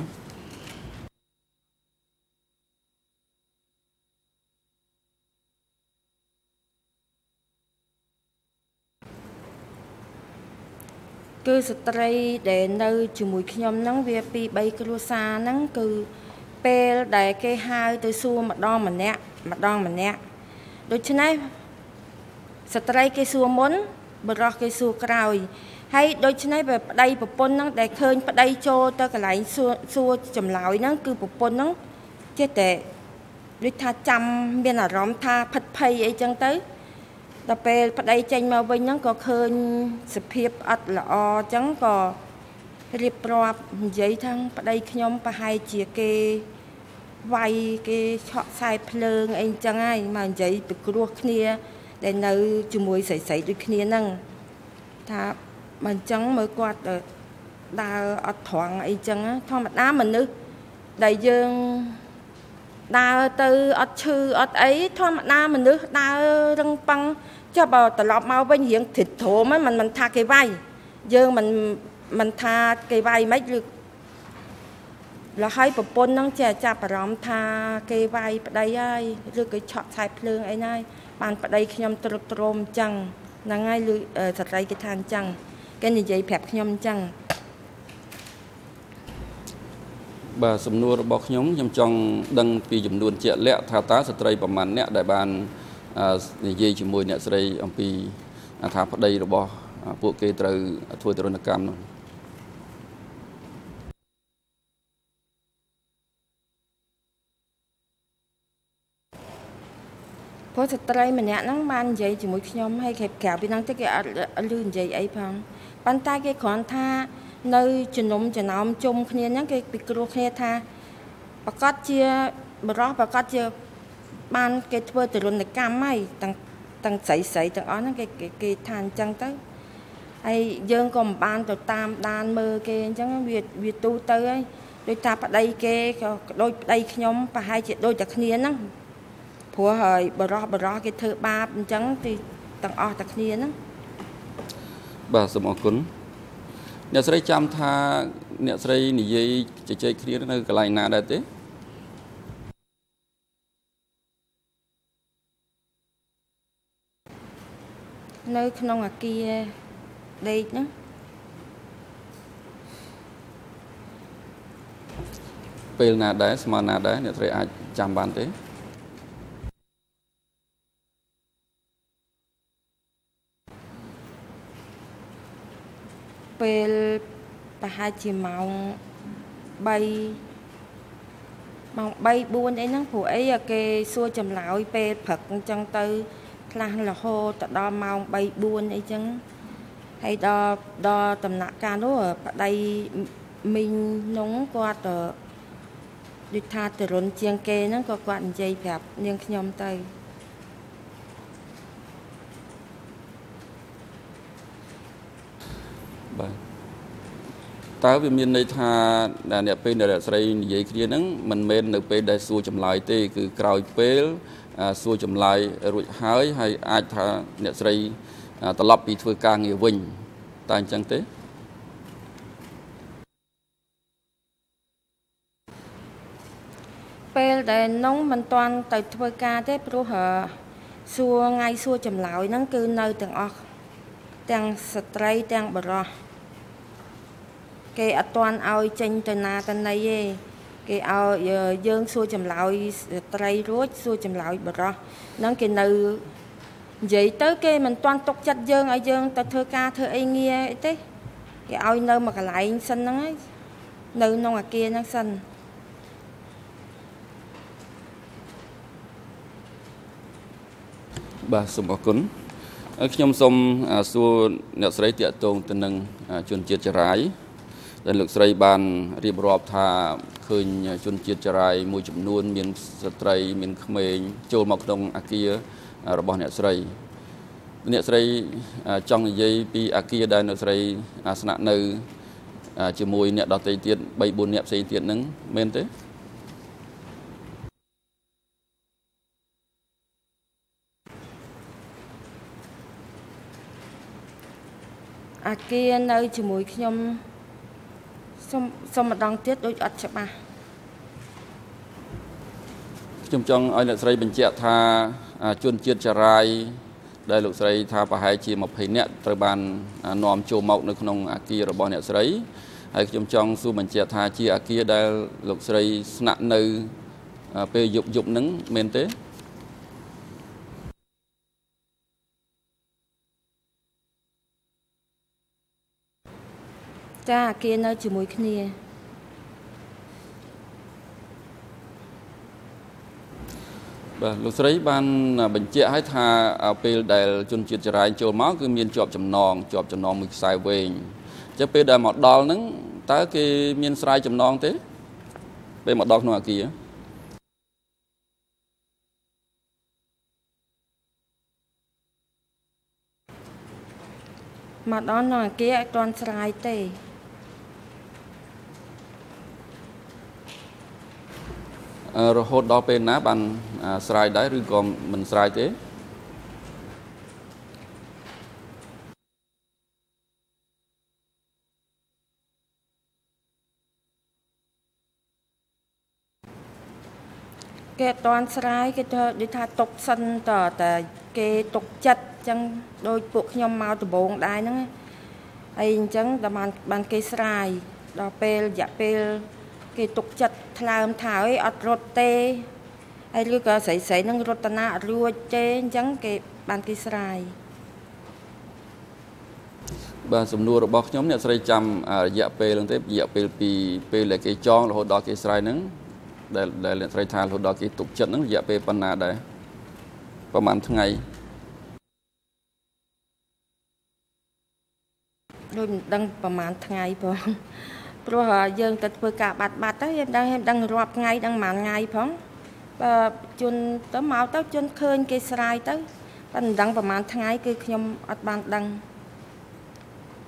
គឺស្ត្រីដែលនៅជាមួយខ្ញុំហ្នឹងវាពី3គ្រួសារហ្នឹងគឺពេលដែលគេហៅទៅសួរម្ដងម្នាក់ដូច្នេះស្ត្រីគេសួរមុនបរិសុទ្ធគេសួរក្រោយហើយដូច្នេះបើប្តីប្រពន្ធហ្នឹងដែលឃើញប្តីចូលទៅកន្លែងសួរចម្លើយហ្នឹងគឺប្រពន្ធហ្នឹងចេះតែដូចថាចាំមានអារម្មណ៍ថាផិតភ័យអីចឹងទៅដល់ពេលប្តីចេញមកវិញហ្នឹងក៏ឃើញសភាពអត់ល្អចឹងក៏រៀបរាប់និយាយថាប្តីខ្ញុំប្រហែលជាគេវាយគេឆក់ខ្សែភ្លើងអីចឹងហើយមកនិយាយពិគ្រោះគ្នាដែលនៅជាមួយស្រីៗដូចគ្នាហ្នឹងថាបើអញ្ចឹងមើលគាត់ដើរអត់ត្រង់អីចឹងធម្មតាមនុស្សដែលយើងដើរទៅអត់ឈឺអត់អីធម្មតាមនុស្សដើររឹងប៉ឹងចុះបើត្រឡប់មកវិញរៀងធិតធមមិនថាគេវាយយើងមិនថាគេវាយមិនឬលហើយប្រពន្ធហ្នឹងចេះចាប់អារម្មណ៍ថាគេវាយប្តីហើយឬក៏ឆក់ខ្សែភ្លើងអីណាបានប្តីខ្ញុំទ្រុឌទ្រោមអញ្ចឹងហ្នឹងហើយឬស្ត្រីគេថាអញ្ចឹងគេនិយាយប្រាប់ខ្ញុំអញ្ចឹងបាទសំណួររបស់ខ្ញុំចង់ដឹងពីចំនួនជាក់លាក់ថាតើស្ត្រីប្រមាណអ្នកដែលបាននិយាយជាមួយអ្នកស្រីអំពីថាប្តីរបស់ពួកគេត្រូវធ្វើទរណកម្មនោះព្រោះស្ត្រីម្នាក់ហ្នឹងបាននិយាយជាមួយខ្ញុំហើយគេក្រៅពីហ្នឹងទៅគេអត់លឺនិយាយអីផងប៉ុន្តែគេគ្រាន់ថានៅចំណោមជុំគ្នាហ្នឹងគេពិគ្រោះគ្នាថាប្រកាសជាបរោះប្រកាសជាបានគេធ្វើទរណកម្មហើយទាំងស្រីទាំងអស់ហ្នឹងគេថាអញ្ចឹងទៅ hay dương còn ban từ tam đan mơ kê chẳng việc tu tới ấy đôi ta ở đây kê đôi đây nhóm và hai chị đôi tập niên á phù hợp bờ rõ cái thơ ba chẳng thì tầng o tập niên á bà sớm ở cuốn nhà xây chăm tha nhà xây nị dây chơi kia nó cái lại nào đây thế nơi không ở kia đây nhá ពេលណាដែរស្មើណាដែរអ្នកត្រូវអាចចាំបានទេពេលប្រហែលជាម៉ោង3 4អីហ្នឹងព្រោះអីគេសួរចម្លើយពេលព្រឹកអញ្ចឹងទៅខ្លះរហូតដល់ម៉ោង3 4អីចឹងហើយដល់ដំណាក់កាលនោះប្តីមីងនោះគាត់ដូចថាទៅរុនជាងគេហ្នឹងក៏គាត់និយាយប្រាប់នាងខ្ញុំទៅបាទតើវាមានន័យថាអ្នកពេលដែលស្រីនិយាយគ្នាហ្នឹងមិនមែននៅពេលដែលសួរចម្លើយទេគឺក្រោយពេលសួរចម្លើយរួចហើយអាចថាអ្នកស្រីត្រឡប់ពីធ្វើការងារវិញតែអញ្ចឹងទេពេលដែលនងមិនទាន់ទៅធ្វើការទេព្រោះសួរថ្ងៃសួរចម្លើយហ្នឹងគឺនៅទាំងអស់ទាំងស្ត្រីទាំងបុរសគេអត់ទាន់ឲ្យចេញទៅណាទៅណីទេគេឲ្យយើងសួរចម្លើយស្ត្រីរួចសួរចម្លើយបុរសហ្នឹងគេនៅនិយាយទៅគេមិនទាន់ទុកចិត្តយើងឲ្យយើងទៅធ្វើការធ្វើអីងារអីទេគេឲ្យនៅមួយកន្លែងសិនហ្នឹងហើយនៅក្នុងអាគារហ្នឹងសិនបាទសូមអរគុណខ្ញុំសូមសួរអ្នកស្រីតាក់ទងទៅនឹងជនជាតិចរាយដែលលោកស្រីបានរៀបរាប់ថាឃើញជនជាតិចរាយមួយចំនួនមានស្ត្រីមានក្មេងចូលមកក្នុងអាគាររបស់អ្នកស្រីចង់និយាយពីអាគារដែលអ្នកស្រីស្នាក់នៅជាមួយអ្នកដទៃទៀត3 4អ្នកផ្សេងទៀតហ្នឹងមែនទេអាគារនៅជាមួយខ្ញុំសុំម្ដងទៀតដូចអត់ច្បាស់ខ្ញុំចង់ឲ្យអ្នកស្រីបញ្ជាក់ថាជនជាតិចរាយដែលលោកស្រីថាប្រហែលជា20នាក់ត្រូវបាននាំចូលមកនៅក្នុងអាគាររបស់អ្នកស្រីហើយខ្ញុំចង់សួរបញ្ជាក់ថាជាអាគារដែលលោកស្រីស្នាក់នៅពេលយប់ហ្នឹងមែនទេចាអាគារនៅជាមួយគ្នាបាទលោកស្រីបានបញ្ជាក់ឲ្យថាពេលដែលជនជាតិចរាយចូលមកគឺមានជាប់ចំណងមួយខ្សែវែងអញ្ចឹងពេលដែលមកដល់ហ្នឹងតើគេមានស្រាយចំណងទេពេលមកដល់ក្នុងអាគារមកដល់ក្នុងអាគារអត់ទាន់ស្រាយទេរហូតដល់ពេលណាបានស្រាយដែរឬក៏មិនស្រាយទេគេអត់ទាន់ស្រាយគេដូចថាຕົកសិនតែគេຕົកចិត្តអញ្ចឹងដោយពួកខ្ញុំមកដំបងដែរហ្នឹងហើយអញ្ចឹងតែបានគេស្រាយដល់ពេលរយៈពេលគេទុកចិត្តថ្លើមថាអីអត់រត់ទេហើយឬក៏ស្រីហ្នឹងរត់តាណាអត់រួចទេអញ្ចឹងគេបានគេស្រាយបាទសំណួររបស់ខ្ញុំអ្នកស្រីចាំរយៈពេលហ្នឹងទេរយៈពេលពីពេលដែលគេចងរហូតដល់គេស្រាយហ្នឹងដែលអ្នកស្រីថារហូតដល់គេទុកចិត្តហ្នឹងរយៈពេលប៉ុណ្ណាដែរប្រហែលថ្ងៃដូចមិនដឹងប្រហែលថ្ងៃផងព្រោះយើងទៅធ្វើការបាត់ទៅយើងដឹងរាប់ថ្ងៃដឹងប្រហែលថ្ងៃផងបើជន់ទៅមកទៅជន់ឃើញគេស្រាយទៅតែមិនដឹងប្រហែលថ្ងៃគឺខ្ញុំអត់បានដឹង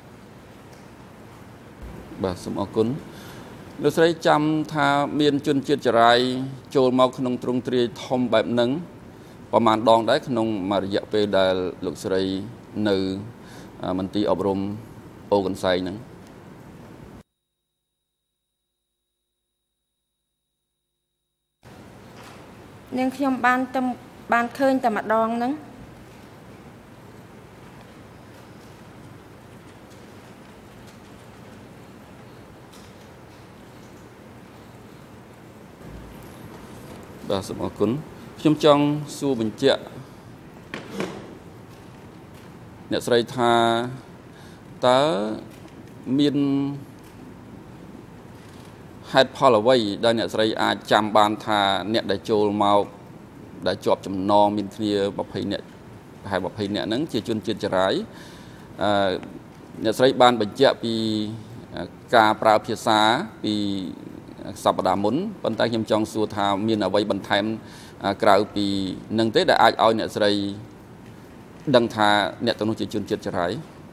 បាទសូមអរគុណលោកស្រីចាំថាមានជនជាតិចរាយចូលមកក្នុងទ្រង់ទ្រាយធំបែបហ្នឹងប្រហែលដងដែរក្នុងរយៈពេលដែលលោកស្រីនៅមន្ទីរអប់រំអូកន្សែងហ្នឹងនាងខ្ញុំបានឃើញតែម្ដងហ្នឹងបាទសូមអរគុណខ្ញុំចង់សួរបញ្ជាក់អ្នកស្រីថាតើមានហេតុផលអ្វីដែលអ្នកស្រីអាចចាំបានថាអ្នកដែលចូលមកដែលជាប់ចំណងមានគ្នា20នាក់ប្រហែល20នាក់ហ្នឹងជាជនជាតិចរាយអ្នកស្រីបានបញ្ជាក់ពីការប្រើភាសាពីសប្តាហ៍មុនប៉ុន្តែខ្ញុំចង់សួរថាមានអ្វីបន្ថែមក្រៅពីនឹងទេដែលអាចឲ្យអ្នកស្រីដឹងថាអ្នកទាំងនោះជាជនជាតិចរាយ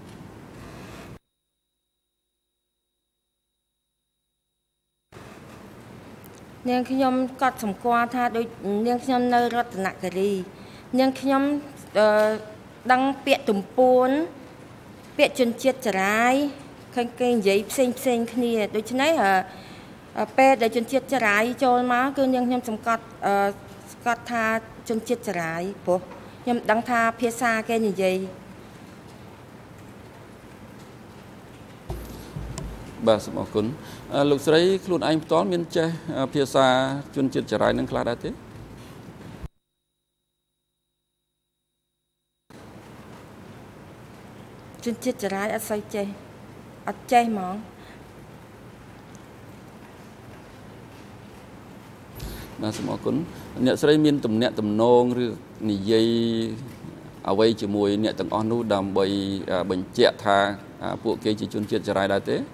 នាងខ្ញុំក៏សម្គាល់ថាដូចនាងខ្ញុំនៅរតនគិរីនាងខ្ញុំដឹងពាក្យទំពួនពាក្យជនជាតិចរាយឃើញគេនិយាយផ្សេងគ្នាដូច្នេះពេលដែលជនជាតិចរាយចូលមកគឺនាងខ្ញុំស្គាល់ថាជនជាតិចរាយព្រោះខ្ញុំដឹងថាភាសាគេនិយាយបាទសូមអរគុណលោកស្រីខ្លួនឯងផ្ទាល់មានចេះភាសាជនជាតិចរាយនឹងខ្លះដែរទេជនជាតិចរាយអត់សូវចេះអត់ចេះហ្មងបាទសូមអរគុណអ្នកស្រីមានទំនាក់ទំនងឬនិយាយអ្វីជាមួយអ្នកទាំងអស់នោះដើម្បីបញ្ជាក់ថាពួកគេជាជនជាតិចរាយដែរទេ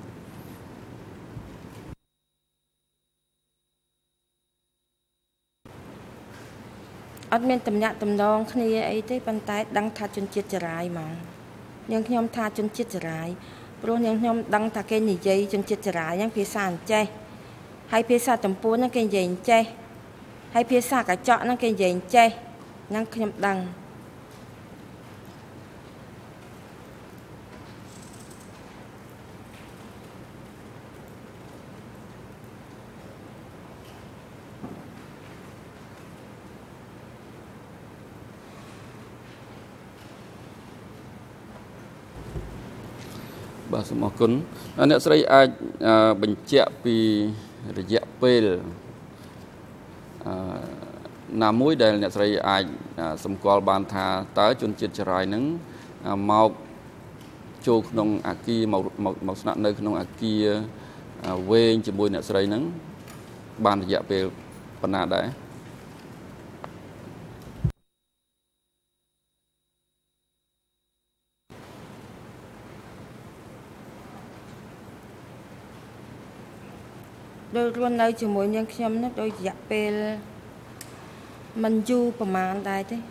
អត់មានទំនាក់ទំនងគ្នាអីទេប៉ុន្តែដឹងថាជនជាតិចរាយហ្មងនាងខ្ញុំថាជនជាតិចរាយព្រោះនាងខ្ញុំដឹងថាគេនិយាយជនជាតិចរាយហ្នឹងភាសាអញ្ចេះហើយភាសាទំពួនហ្នឹងគេនិយាយអញ្ចេះហើយភាសាកញ្ចក់ហ្នឹងគេនិយាយអញ្ចេះហ្នឹងខ្ញុំដឹងបាទសូមអរគុណអ្នកស្រីអាចបញ្ជាក់ពីរយៈពេលណាមួយដែលអ្នកស្រីអាចសម្គាល់បានថាតើជនជាតិចរាយហ្នឹងមកចូលក្នុងអាគារមកស្នាក់នៅក្នុងអាគារវែងជាមួយអ្នកស្រីហ្នឹងបានរយៈពេលប៉ុណ្ណាដែរដោយរស់នៅជាមួយនាងខ្ញុំនោះដោយរយៈពេលមិនយូរប្រហែលដែរទេ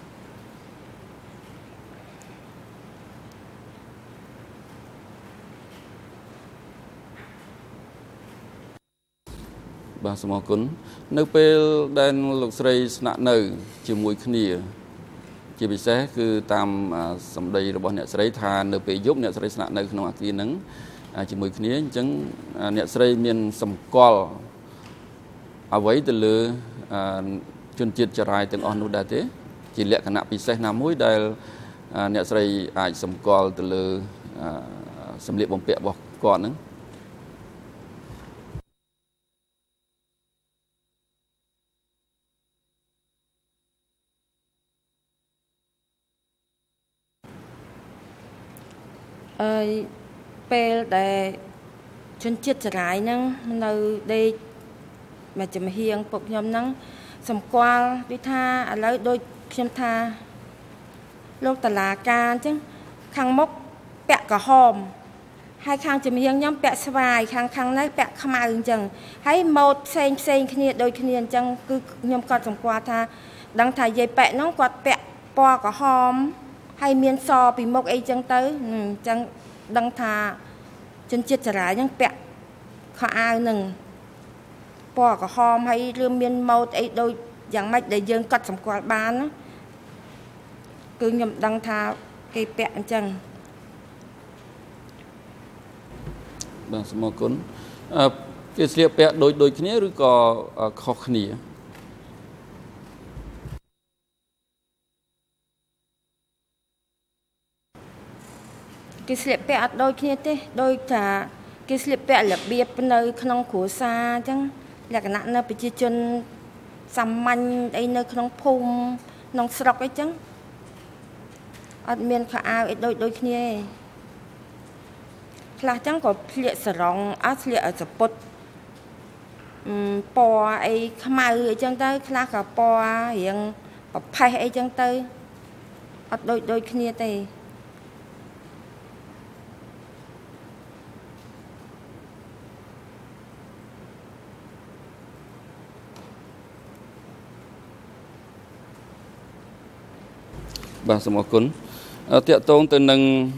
បាទសូមអរគុណនៅពេលដែលលោកស្រីស្នាក់នៅជាមួយគ្នាជាពិសេសគឺតាមសម្ដីរបស់អ្នកស្រីថានៅពេលយប់អ្នកស្រីស្នាក់នៅក្នុងអាគារហ្នឹងជាមួយគ្នាអញ្ចឹងអ្នកស្រីមានសម្គាល់អ្វីទៅលើជនជាតិចរាយទាំងអស់នោះដែរទេជាលក្ខណៈពិសេសណាមួយដែលអ្នកស្រីអាចសម្គាល់ទៅលើសម្លៀកបំពាក់របស់គាត់ហ្នឹងពេលដែលជនជាតិចរាយហ្នឹងនៅដេកមកចំហៀងពុកខ្ញុំហ្នឹងសម្គាល់ដូចថាឥឡូវដូចខ្ញុំថាលោកតឡាការអញ្ចឹងខាងមុខពាក់ក្រហមហើយខាងចំហៀងខ្ញុំពាក់ស្វាយខាងនេះពាក់ខ្មៅអញ្ចឹងហើយម៉ូដផ្សេងគ្នាដូចគ្នាអញ្ចឹងគឺខ្ញុំគាត់សម្គាល់ថាដឹងថាយាយប៉ែកហ្នឹងគាត់ពាក់ពណ៌ក្រហមហើយមានសពីមុខអីចឹងទៅអញ្ចឹងដឹងថា chân chết chả lại những bẹ khó ai nừng bỏ cả hòm hay rươm miên màu ấy đôi dạng mạch để dương cắt sắm quạt bán cứ nhầm đăng thà cây bẹ chẳng bằng số một cuốn cái sliệp bẹ đôi kia rồi có khó khăn cái sliệp bẹ đôi kia thế đôi thà cái sliệp bẹ là bia nơi khung khổ xa chẳng là cái nạn nó bị chia chân xăm manh đây nơi khung phum nông sọc ấy chẳng ở miền khả ai đôi kia là chẳng có liệt sờ rong ác liệt ở bột bò ấy Khmer ấy chẳng tới là cả bò hiện bò phai ấy chẳng tới ở đôi kia đây bà số một cuốn tiện tôn từ nâng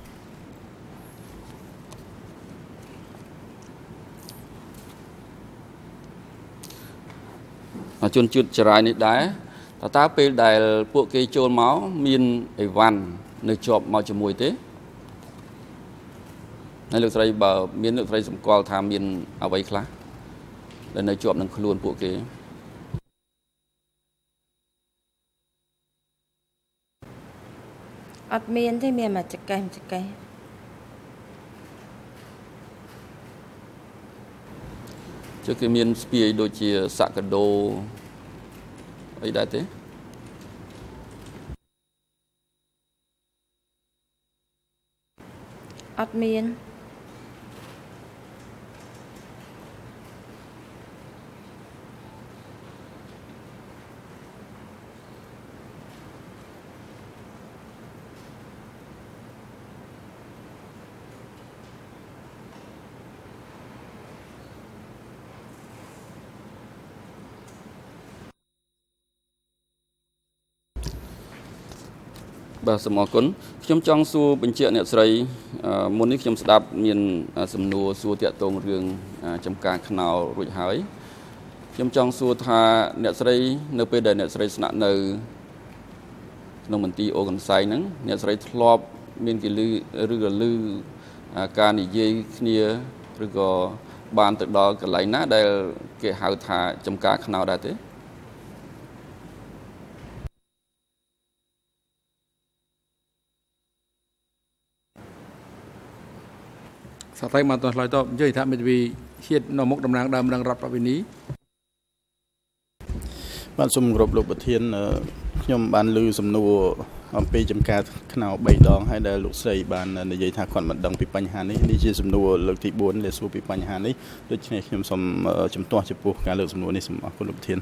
chôn chụt trái này đá ta pe đại bộ cây chôn máu miên ấy văn nơi chọp máu cho mùi thế nơi lực say bờ miên lực say sủng qual tham miên ở vậy khá để nơi chọp nâng luôn bộ cây ọt miên thế miên mà chặt cây cho cái miên spie đôi chia sạ cả đồ ấy đại thế ọt miên bà số một cuốn trong trong xu bình chợ nẹt sấy mônนี้ខ្ញុំស្ដាប់មានសំណួរសួរតាក់ទងរឿងចំការខ្នោរួចហើយខ្ញុំចង់សួរថាអ្នកស្រីនៅពេលដែលអ្នកស្រីស្នាក់នៅក្នុងមន្ទីរអូកន្សែងហ្នឹងអ្នកស្រីធ្លាប់មានគេឮឬក៏ឮការនិយាយគ្នាឬក៏បានទៅដល់កន្លែងណាដែលគេហៅថាចំការខ្នោដែរទេសាស្ត្រីមកទៅឆ្លើយតបនិយាយថាមេធាវីជាតិនៅមុខតំណាងដើមរងរដ្ឋប្រវិនីបាទសូមគោរពលោកប្រធានខ្ញុំបានឮសំណួរអំពីចំការខ្នោ3ដងហើយដែលលោកស្រីបាននិយាយថាគាត់មិនដឹងពីបញ្ហានេះជាសំណួរលើកទី4ដែលសួរពីបញ្ហានេះដូច្នេះខ្ញុំសូមជំទាស់ចំពោះការលើកសំណួរនេះសូមអរគុណលោកប្រធាន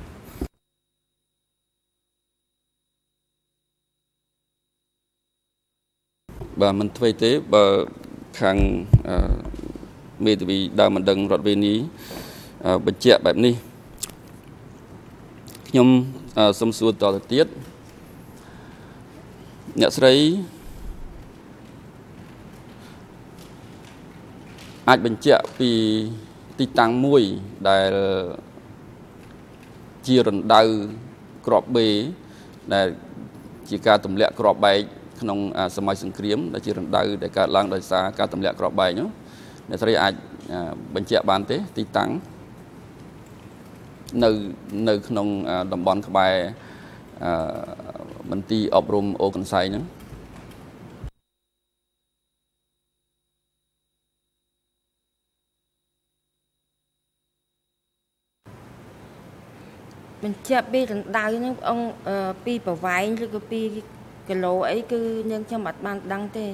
បាទមិនធ្វើទេបើខាងមេធាវីដើមមិនដឹងរដ្ឋវិនីបញ្ជាក់បែបនេះខ្ញុំសូមសួរតទៅទៀតអ្នកស្រីអាចបញ្ជាក់ពីទីតាំងមួយដែលជារណ្ដៅក្របបេដែលជាការទម្លាក់ក្របបែកក្នុងសម័យសង្គ្រាមដែលជារណ្ដៅដែលកើតឡើងដោយសារការទម្លាក់ក្របបែកនោះអ្នកស្រីអាចបញ្ជាក់បានទេទីតាំងនៅក្នុងតំបន់ក្បែរមន្ទីរអប់រំអូកន្សែងហ្នឹងបញ្ជាក់ពីរណ្ដៅហ្នឹងអង្គពីប្រវែងឬក៏ពីគីឡូអីគឺនាងខ្ញុំអត់បានដឹងទេ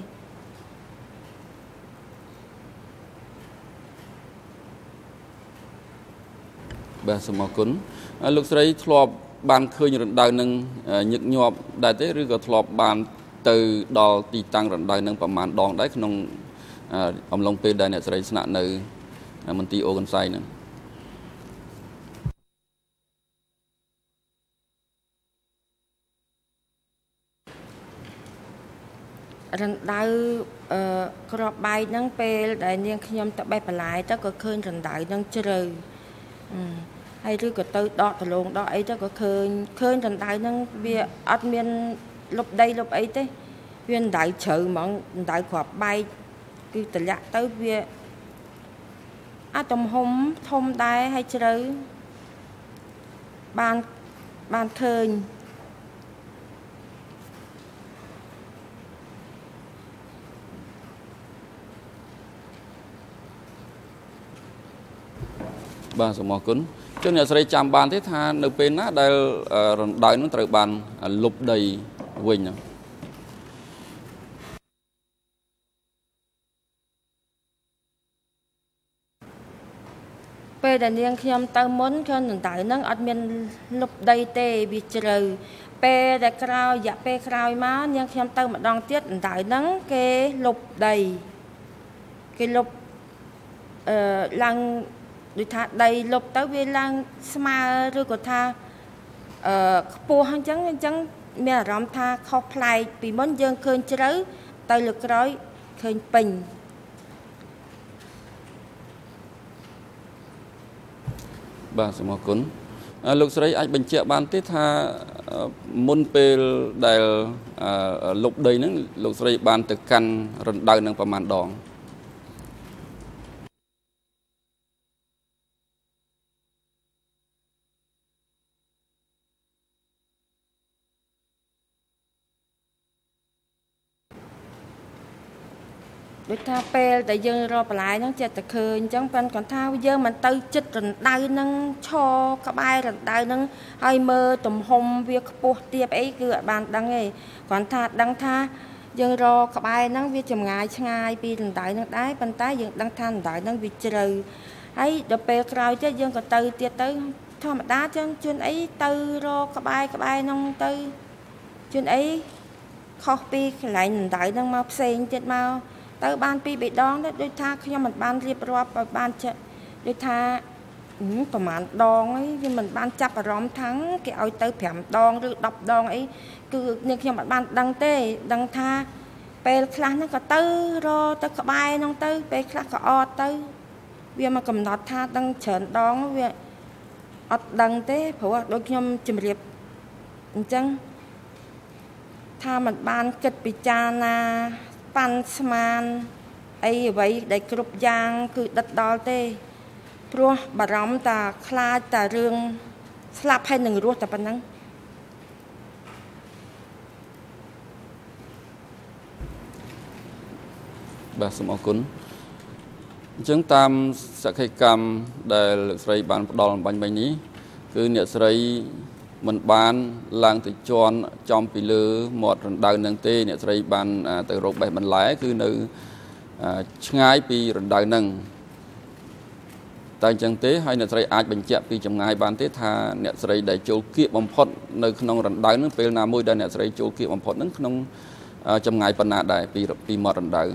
បាទសូមអរគុណលោកស្រីធ្លាប់បានឃើញរណ្ដៅនឹងញឹកញាប់ដែរទេឬក៏ធ្លាប់បានទៅដល់ទីតាំងរណ្ដៅនឹងប្រមាណដងដែរក្នុងអំឡុងពេលដែលអ្នកស្រីស្នាក់នៅមន្ទីរអូកន្សែងហ្នឹងរណ្ដៅក្របបែកហ្នឹងពេលដែលនាងខ្ញុំទៅបេះបន្លែទៅក៏ឃើញរណ្ដៅហ្នឹងជ្រៅហើយឬក៏ទៅដកដលងដកអីទៅក៏ឃើញរណ្ដៅហ្នឹងវាអត់មានលុបដីលុបអីទេវារណ្ដៅជ្រៅហ្មងរណ្ដៅក្របបែកគឺតម្លាក់ទៅវាអាចទំហំធំដែរហើយជ្រៅបានឃើញបាទសូមអរគុណចឹងអ្នកស្រីចាំបានទេថានៅពេលណាដែលរណ្ដៅនឹងត្រូវបានលុបដីវិញហ្នឹងពេលដែលនាងខ្ញុំទៅមុនគឺរណ្ដៅហ្នឹងអត់មានលុបដីទេវាជ្រៅពេលដែលក្រោយរយៈពេលក្រោយមកនាងខ្ញុំទៅម្ដងទៀតរណ្ដៅហ្នឹងគេលុបដីគេលុបឡើងដូចថាដីលុបទៅវាឡើងស្មើឬក៏ថាខ្ពស់អញ្ចឹងមានអារម្មណ៍ថាខុសប្លែកពីមុនយើងឃើញជ្រៅទៅលើក្រោយឃើញពេញបាទសូមអរគុណលោកស្រីអាចបញ្ជាក់បានទេថាមុនពេលដែលលុបដីហ្នឹងលោកស្រីបានទៅកាន់រណ្ដៅនឹងប្រមាណដងដូចថាពេលដែលយើងរកបន្លែហ្នឹងចិត្តតែឃើញអញ្ចឹងប៉ុន្តែគាត់ថាយើងមិនទៅចិត្តរណ្ដៅហ្នឹងឈរក្បែររណ្ដៅហ្នឹងហើយមើលទំហំវាខ្ពស់ទាបអីគឺអត់បានដឹងទេគាត់ថាដឹងថាយើងរកក្បែរហ្នឹងវាចម្ងាយឆ្ងាយពីរណ្ដៅហ្នឹងដែរប៉ុន្តែយើងដឹងថារណ្ដៅហ្នឹងវាជ្រៅហើយដល់ពេលក្រោយទៀតយើងក៏ទៅទៀតទៅធម្មតាចឹងជួនអីទៅរកក្បែរហ្នឹងទៅជួនអីខុសពីកន្លែងរណ្ដៅហ្នឹងមកផ្សេងទៀតមកទៅបាន2 3ដងដែរដូចថាខ្ញុំមិនបានរៀបរាប់ឲ្យបានចិត្តដូចថាប្រហែលដងអីវាមិនបានចាប់អារម្មណ៍ថាគេឲ្យទៅ5ដងឬ10ដងអីគឺនាងខ្ញុំមិនបានដឹងទេដឹងថាពេលខ្លះហ្នឹងក៏ទៅរទៅក្បែរហ្នឹងទៅពេលខ្លះក៏អត់ទៅវាមកកំណត់ថាដឹងច្រើនដងវាអត់ដឹងទេព្រោះដូចខ្ញុំជម្រាបអញ្ចឹងថាមិនបានគិតពិចារណាប៉ាន់ស្មានអីអ្វីដែលគ្រប់យ៉ាងគឺដិតដល់ទេព្រោះបារម្ភតាខ្លាចតារឿងស្លាប់ហើយនឹងរស់តែប៉ុណ្ណឹងបាទសូមអរគុណអញ្ចឹងតាមសក្ខីកម្មដែលលោកស្រីបានផ្ដល់អំបញ្ញមិញនេះគឺអ្នកស្រីមិនបានឡើងទៅជន់ចំពីលើមាត់រណ្ដៅនឹងទេអ្នកស្រីបានទៅរកបេះបន្លែគឺនៅឆ្ងាយពីរណ្ដៅនឹងតែអញ្ចឹងទេហើយអ្នកស្រីអាចបញ្ជាក់ពីចម្ងាយបានទេថាអ្នកស្រីដែលចូលគៀកបំផុតនៅក្នុងរណ្ដៅនឹងពេលណាមួយដែលអ្នកស្រីចូលគៀកបំផុតនឹងក្នុងចម្ងាយប៉ុណ្ណាដែរពីមាត់រណ្ដៅ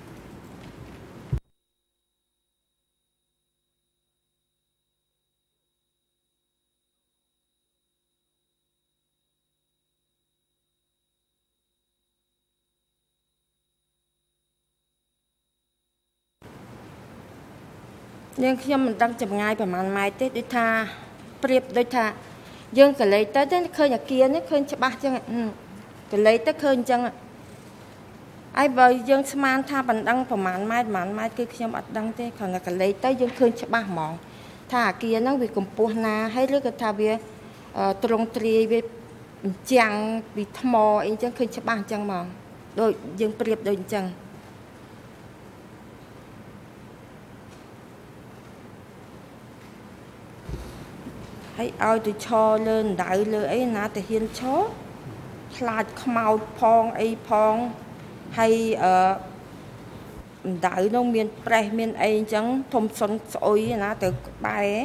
នាងខ្ញុំមិនដឹងចម្ងាយប្រហែលម៉ែត្រទេដូចថាប្រៀបដូចថាយើងកលេចទៅឃើញអាគារនេះឃើញច្បាស់ចឹងកលេចទៅឃើញចឹងហើយបើយើងស្មានថាបណ្ដឹងប្រហែលម៉ែត្រគឺខ្ញុំអត់ដឹងទេគ្រាន់តែកលេចទៅយើងឃើញច្បាស់ហ្មងថាអាគារហ្នឹងវាកម្ពស់ណាហើយឬក៏ថាវាទ្រង់ទ្រាយវាអញ្ចាំងពីថ្មអីចឹងឃើញច្បាស់អញ្ចឹងហ្មងដូចយើងប្រៀបដូចអញ្ចឹងហើយឲ្យទៅឈរលើដៅលើអីណាទៅហ៊ានឈរខ្លាចខ្មោចផងអីផងហើយដៅនោះមានប្រេះមានអីអញ្ចឹងធំសុនស្អុយណាទៅក្បែរ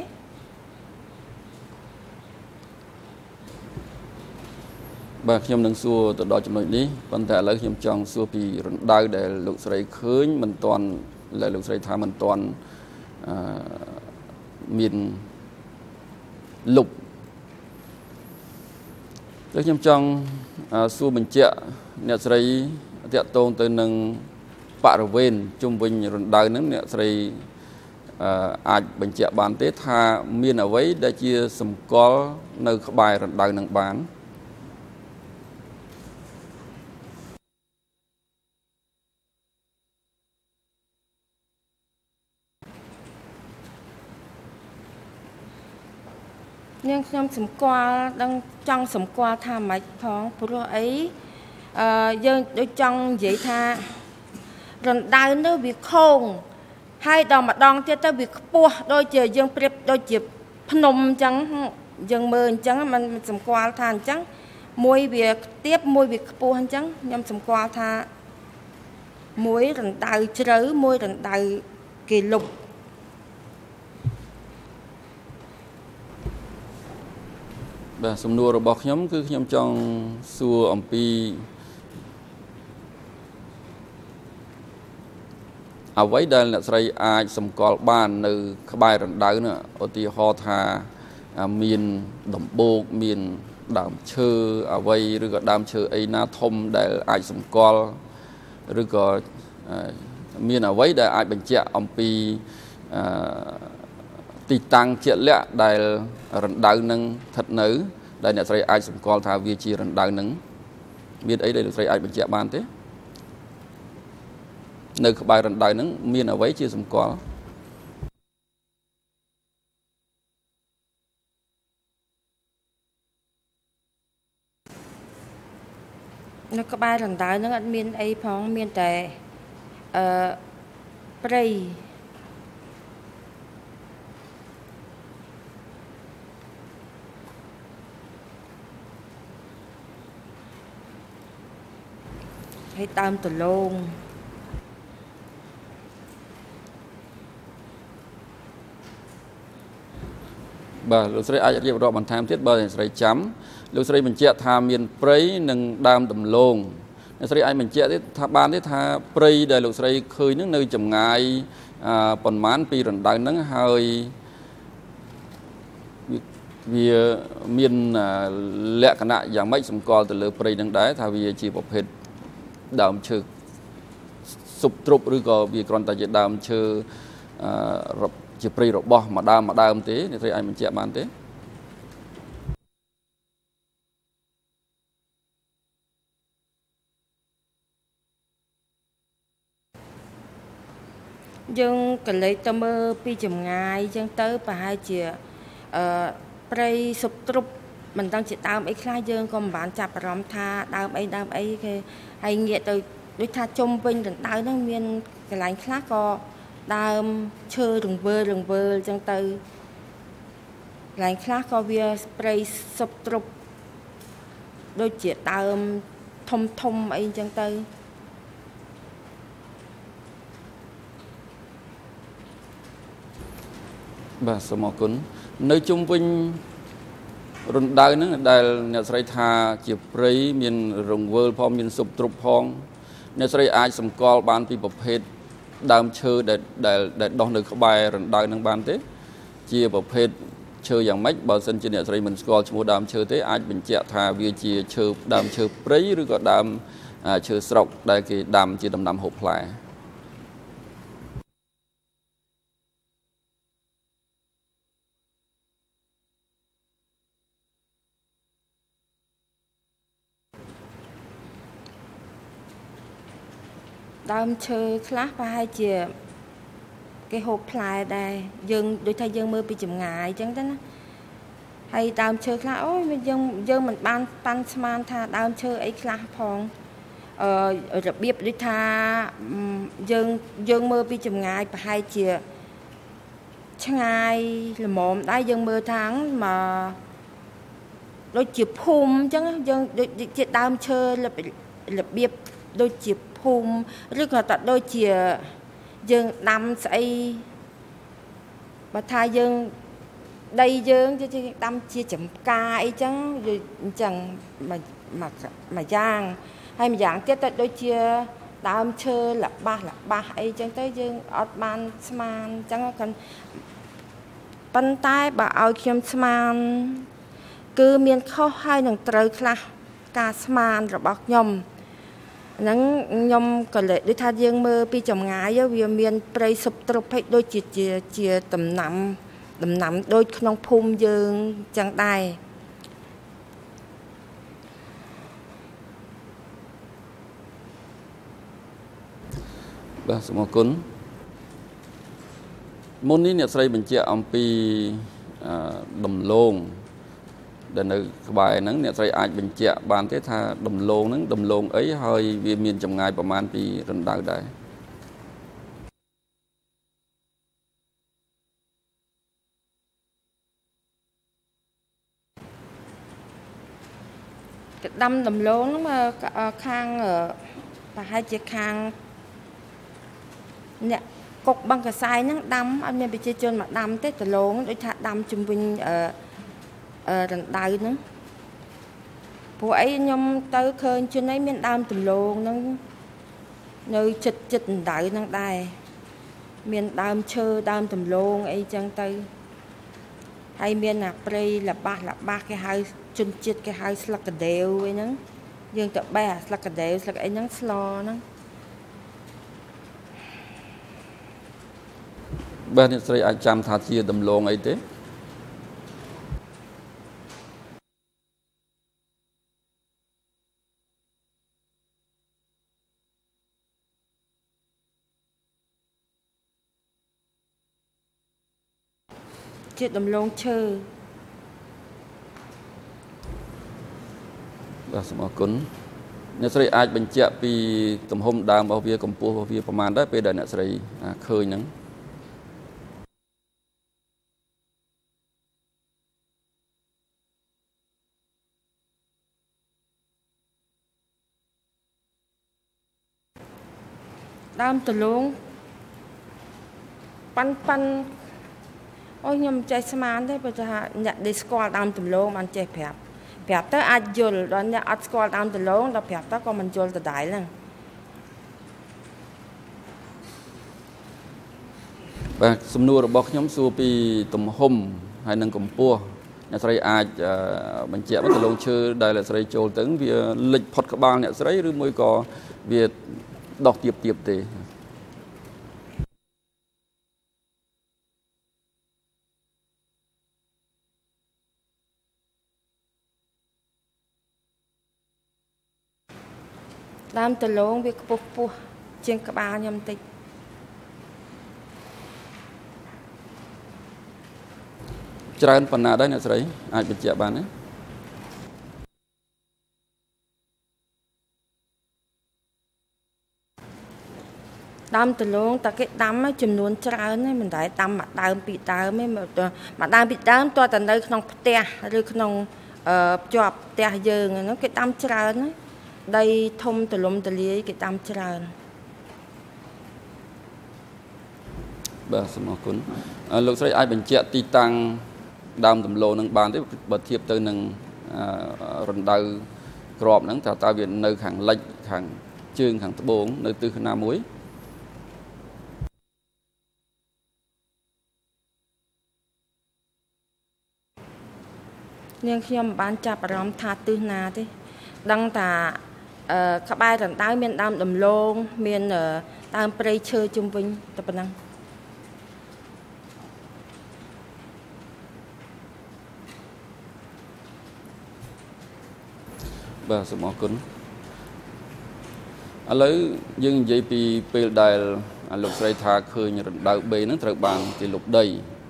បាទខ្ញុំនឹងសួរទៅដល់ចំណុចនេះប៉ុន្តែឥឡូវខ្ញុំចង់សួរពីរណ្ដៅដែលលោកស្រីឃើញមិនទាន់ដែលលោកស្រីថាមិនទាន់មានលុបតែខ្ញុំចង់សួរបញ្ជាក់អ្នកស្រីតាក់ទងទៅនឹងបរិវេណជុំវិញរណ្ដៅហ្នឹងអ្នកស្រីអាចបញ្ជាក់បានទេថាមានអ្វីដែលជាសម្គាល់នៅក្បែររណ្ដៅនឹងបាននាងខ្ញុំសម្គាល់ដឹងចង់សម្គាល់ថាម៉េចផងព្រោះអីយើងដូចចង់និយាយថារណ្ដៅនោះវាខូងហើយដល់ម្ដងទៀតទៅវាខ្ពស់ដូចជាយើងប្រៀបដូចជាភ្នំអញ្ចឹងយើងមើលអញ្ចឹងมันសម្គាល់ថាអញ្ចឹងមួយវាទៀបមួយវាខ្ពស់អញ្ចឹងខ្ញុំសម្គាល់ថាមួយរណ្ដៅជ្រៅមួយរណ្ដៅគេលុបបាទសំណួររបស់ខ្ញុំគឺខ្ញុំចង់សួរអំពីអ្វីដែលអ្នកស្រីអាចសម្គាល់បាននៅក្បែររណ្ដៅនោះឧទាហរណ៍ថាមានដំបូកមានដើមឈើអ្វីឬក៏ដើមឈើអីណាធំដែលអាចសម្គាល់ឬក៏មានអ្វីដែលអាចបញ្ជាក់អំពីទីតាំងជាក់លាក់ដែលរណ្ដៅនឹងស្ថិតនៅដែលអ្នកស្រីអាចសម្គាល់ថាវាជារណ្ដៅនឹងមានអីដែលអ្នកស្រីអាចបញ្ជាក់បានទេនៅក្បែររណ្ដៅនឹងមានអ្វីជាសម្គាល់នៅក្បែររណ្ដៅនឹងអត់មានអីផងមានតែព្រៃហើយដើមដលងបាទលោកស្រីអាចរៀបរាប់បន្ថែមទៀតបើអ្នកស្រីចាំលោកស្រីបញ្ជាក់ថាមានព្រៃនិងដើមដំឡូងអ្នកស្រីអាចបញ្ជាក់ទៀតថាបានទេថាព្រៃដែលលោកស្រីឃើញនឹងនៅចម្ងាយប៉ុន្មានពីរណ្ដៅហ្នឹងហើយវាមានលក្ខណៈយ៉ាងម៉េចសម្គាល់ទៅលើព្រៃហ្នឹងដែរថាវាជាប្រភេទដើមឈើស៊ុបទ្រុបឬក៏វាគ្រាន់តែជាដើមឈើជាព្រៃរបស់មួយដើមទេអ្នកស្រីអាចបញ្ជាក់បានទេយើងកលេចទៅមើលពីចម្ងាយអញ្ចឹងទៅប្រហែលជាព្រៃស៊ុបទ្រុបមិនដឹងជាដើមអីខ្លះយើងក៏មិនបានចាប់អារម្មណ៍ថាដើមអីគេហើយងាកទៅដូចថាជុំវិញរណ្ដៅហ្នឹងមានកន្លែងខ្លះក៏ដើមឈើរង្វើលអញ្ចឹងទៅកន្លែងខ្លះក៏វាព្រៃស៊ុបទ្រុបដូចជាដើមធំអីអញ្ចឹងទៅបាទសូមអរគុណនៅជុំវិញរណ្ដៅហ្នឹងដែលអ្នកស្រីថាជាព្រៃមានរង្វើលផងមានស៊ុបទ្រុបផងអ្នកស្រីអាចសម្គាល់បានពីប្រភេទដើមឈើដែលដុះនៅក្បែររណ្ដៅហ្នឹងបានទេជាប្រភេទឈើយ៉ាងម៉េចបើសិនជាអ្នកស្រីមិនស្គាល់ឈ្មោះដើមឈើទេអាចបញ្ជាក់ថាវាជាដើមឈើព្រៃឬក៏ដើមឈើស្រុកដែលគេដាំជាដំណាំហូបផ្លែដើមឈើខ្លះប្រហែលជាគេហូបផ្លែដែរយើងដូចថាយើងមើលពីចម្ងាយអញ្ចឹងទៅណាហើយដើមឈើខ្លះអូយយើងមិនបានប៉ាន់ស្មានថាដើមឈើអីខ្លះផងរបៀបដូចថាយើងមើលពីចម្ងាយប្រហែលជាឆ្ងាយល្មមដែរយើងមើលថាមកដូចជាភូមិអញ្ចឹងយើងដូចជាដើមឈើរបៀបដូចជាភូមិឬក៏តើដូចជាយើងដាំស្អីបើថាយើងដីយើងដាំជាចម្ការអីចឹងអញ្ចឹងមួយយ៉ាងហើយម្យ៉ាងទៀតទៅដូចជាដើមឈើល្បាសអីចឹងទៅយើងអត់បានស្មានអញ្ចឹងគាត់ប៉ុន្តែបើឲ្យខ្ញុំស្មានគឺមានខុសហើយនឹងត្រូវខ្លះការស្មានរបស់ខ្ញុំហ្នឹងខ្ញុំក៏លេដូចថាយើងមើលពីចម្ងាយវាមានព្រៃសុបទ្រុបហិចដូចជាដំណាំដូចក្នុងភូមិយើងចឹងដែរបាទសូមអរគុណមុននេះអ្នកស្រីបញ្ជាក់អំពីដំឡូងដែលនៅក្បែរហ្នឹងអ្នកស្រីអាចបញ្ជាក់បានទេថាដំឡូងហ្នឹងដំឡូងអីហើយវាមានចម្ងាយប្រមាណពីរណ្ដៅដែរcái đâm đầm lố nó mà khang và hai chiếc khang nè cục bằng cái sai nó đâm anh nên bị chơi chân mà đâm tết từ lố nó thà đâm chung quanh rừng đầy nữa bộ ấy nhom tới khơi trên ấy miền đâm từ lố nó nơi chật đầy nó đầy miền đâm chơi đâm từ lố ấy chân tay hay miền là play là ba cái hai chân chết cái hai sạc cái đều ấy nó dương tập bè sạc cái đều sạc ấy nó slo nó bên này sẽ chăm thà chia đầm lông ấy thế chết đầm lông chơiបាទសូមអរគុណអ្នកស្រីអាចបញ្ជាក់ពីទំហំដើមរបស់វាកម្ពស់របស់វាប្រមាណដែរពេលដែលអ្នកស្រីឃើញហ្នឹងដើមដលងប៉ាន់អូខ្ញុំចេះស្មានទេព្រោះថាអ្នកដែលស្គាល់ដើមដលងបានចេះប្រាប់ទៅអាចយល់ដល់អ្នកអត់ស្គាល់ដើមដលងដល់ប្រាប់ទៅក៏មិនយល់ដដែលហ្នឹងបាទសំណួររបស់ខ្ញុំសួរពីទំហំហើយនិងកម្ពស់អ្នកស្រីអាចបញ្ជាក់ដលងឈើដែលអ្នកស្រីចូលទៅវាលិចផុតក្បាលអ្នកស្រីឬមួយក៏វាដុះទៀបទេដើមដលងវាខ្ពស់ជាងក្បាលខ្ញុំតិចច្រើនប៉ុណ្ណាដែរអ្នកស្រីអាចបញ្ជាក់បានទេដើមដលងតែគេដាំចំនួនច្រើនហ្នឹងមិនដែរដាំមួយដើមពីរដើមទេមួយដើមពីរដើមតើតែនៅក្នុងផ្ទះឬក្នុងជាប់ផ្ទះយើងហ្នឹងគេដាំច្រើនណាដីធំទលំទលាយគេដាំច្រើនបាទសូមអរគុណលោកស្រីអាចបញ្ជាក់ទីតាំងដើមដំឡូងនឹងបានទេបើធៀបទៅនឹងរណ្ដៅក្របហ្នឹងតើវានៅខាងលិចខាងជើងខាងត្បូងនៅទិសណាមួយនាងខ្ញុំមិនបានចាប់អារម្មណ៍ថាទិសណាទេដឹងថាក្បែររណ្ដៅមានដើមដំឡូងមានដើមព្រៃឈើជុំវិញតែប៉ុណ្ណឹងបាទសូមអរគុណឥឡូវយើងនិយាយពីពេលដែលលោកស្រីថាឃើញរណ្ដៅBហ្នឹងត្រូវបានគេលុបដី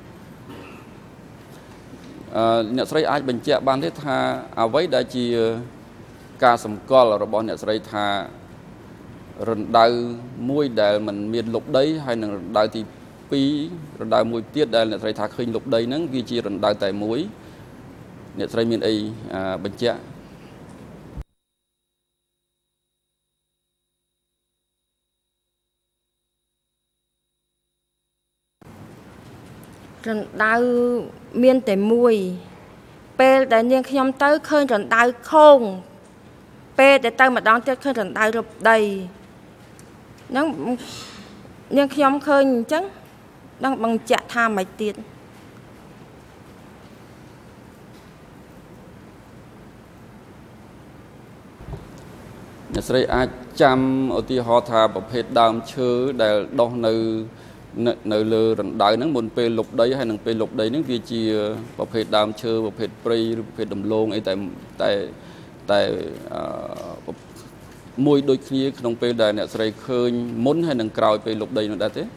អ្នកស្រីអាចបញ្ជាក់បានទេថាអ្វីដែលជាការសម្គាល់របស់អ្នកស្រីថារណ្ដៅមួយដែលมันមានលុបដីហើយនឹងរណ្ដៅទី2រណ្ដៅមួយទៀតដែលអ្នកស្រីថាឃើញលុបដីហ្នឹងវាជារណ្ដៅតែមួយអ្នកស្រីមានអីបញ្ជាក់រណ្ដៅមានតែមួយពេលដែលនាងខ្ញុំទៅឃើញរណ្ដៅខូងពេលដែលទៅម្ដងទៀតឃើញរណ្ដៅរົບដីហ្នឹងនាងខ្ញុំឃើញអញ្ចឹងដឹងបញ្ជាក់ថាមិនទៀតអ្នកស្រីអាចចាំឧទាហរណ៍ថាប្រភេទដើមឈើដែលដុះនៅលើរណ្ដៅហ្នឹងមុនពេលលុបដីហើយនឹងពេលលុបដីហ្នឹងវាជាប្រភេទដើមឈើប្រភេទព្រៃឬប្រភេទដំឡូងអីតែមួយដូចគ្នាក្នុងពេលដែលអ្នកស្រីឃើញមុនហើយនឹងក្រោយពេលលុបដីនោះដែរទេ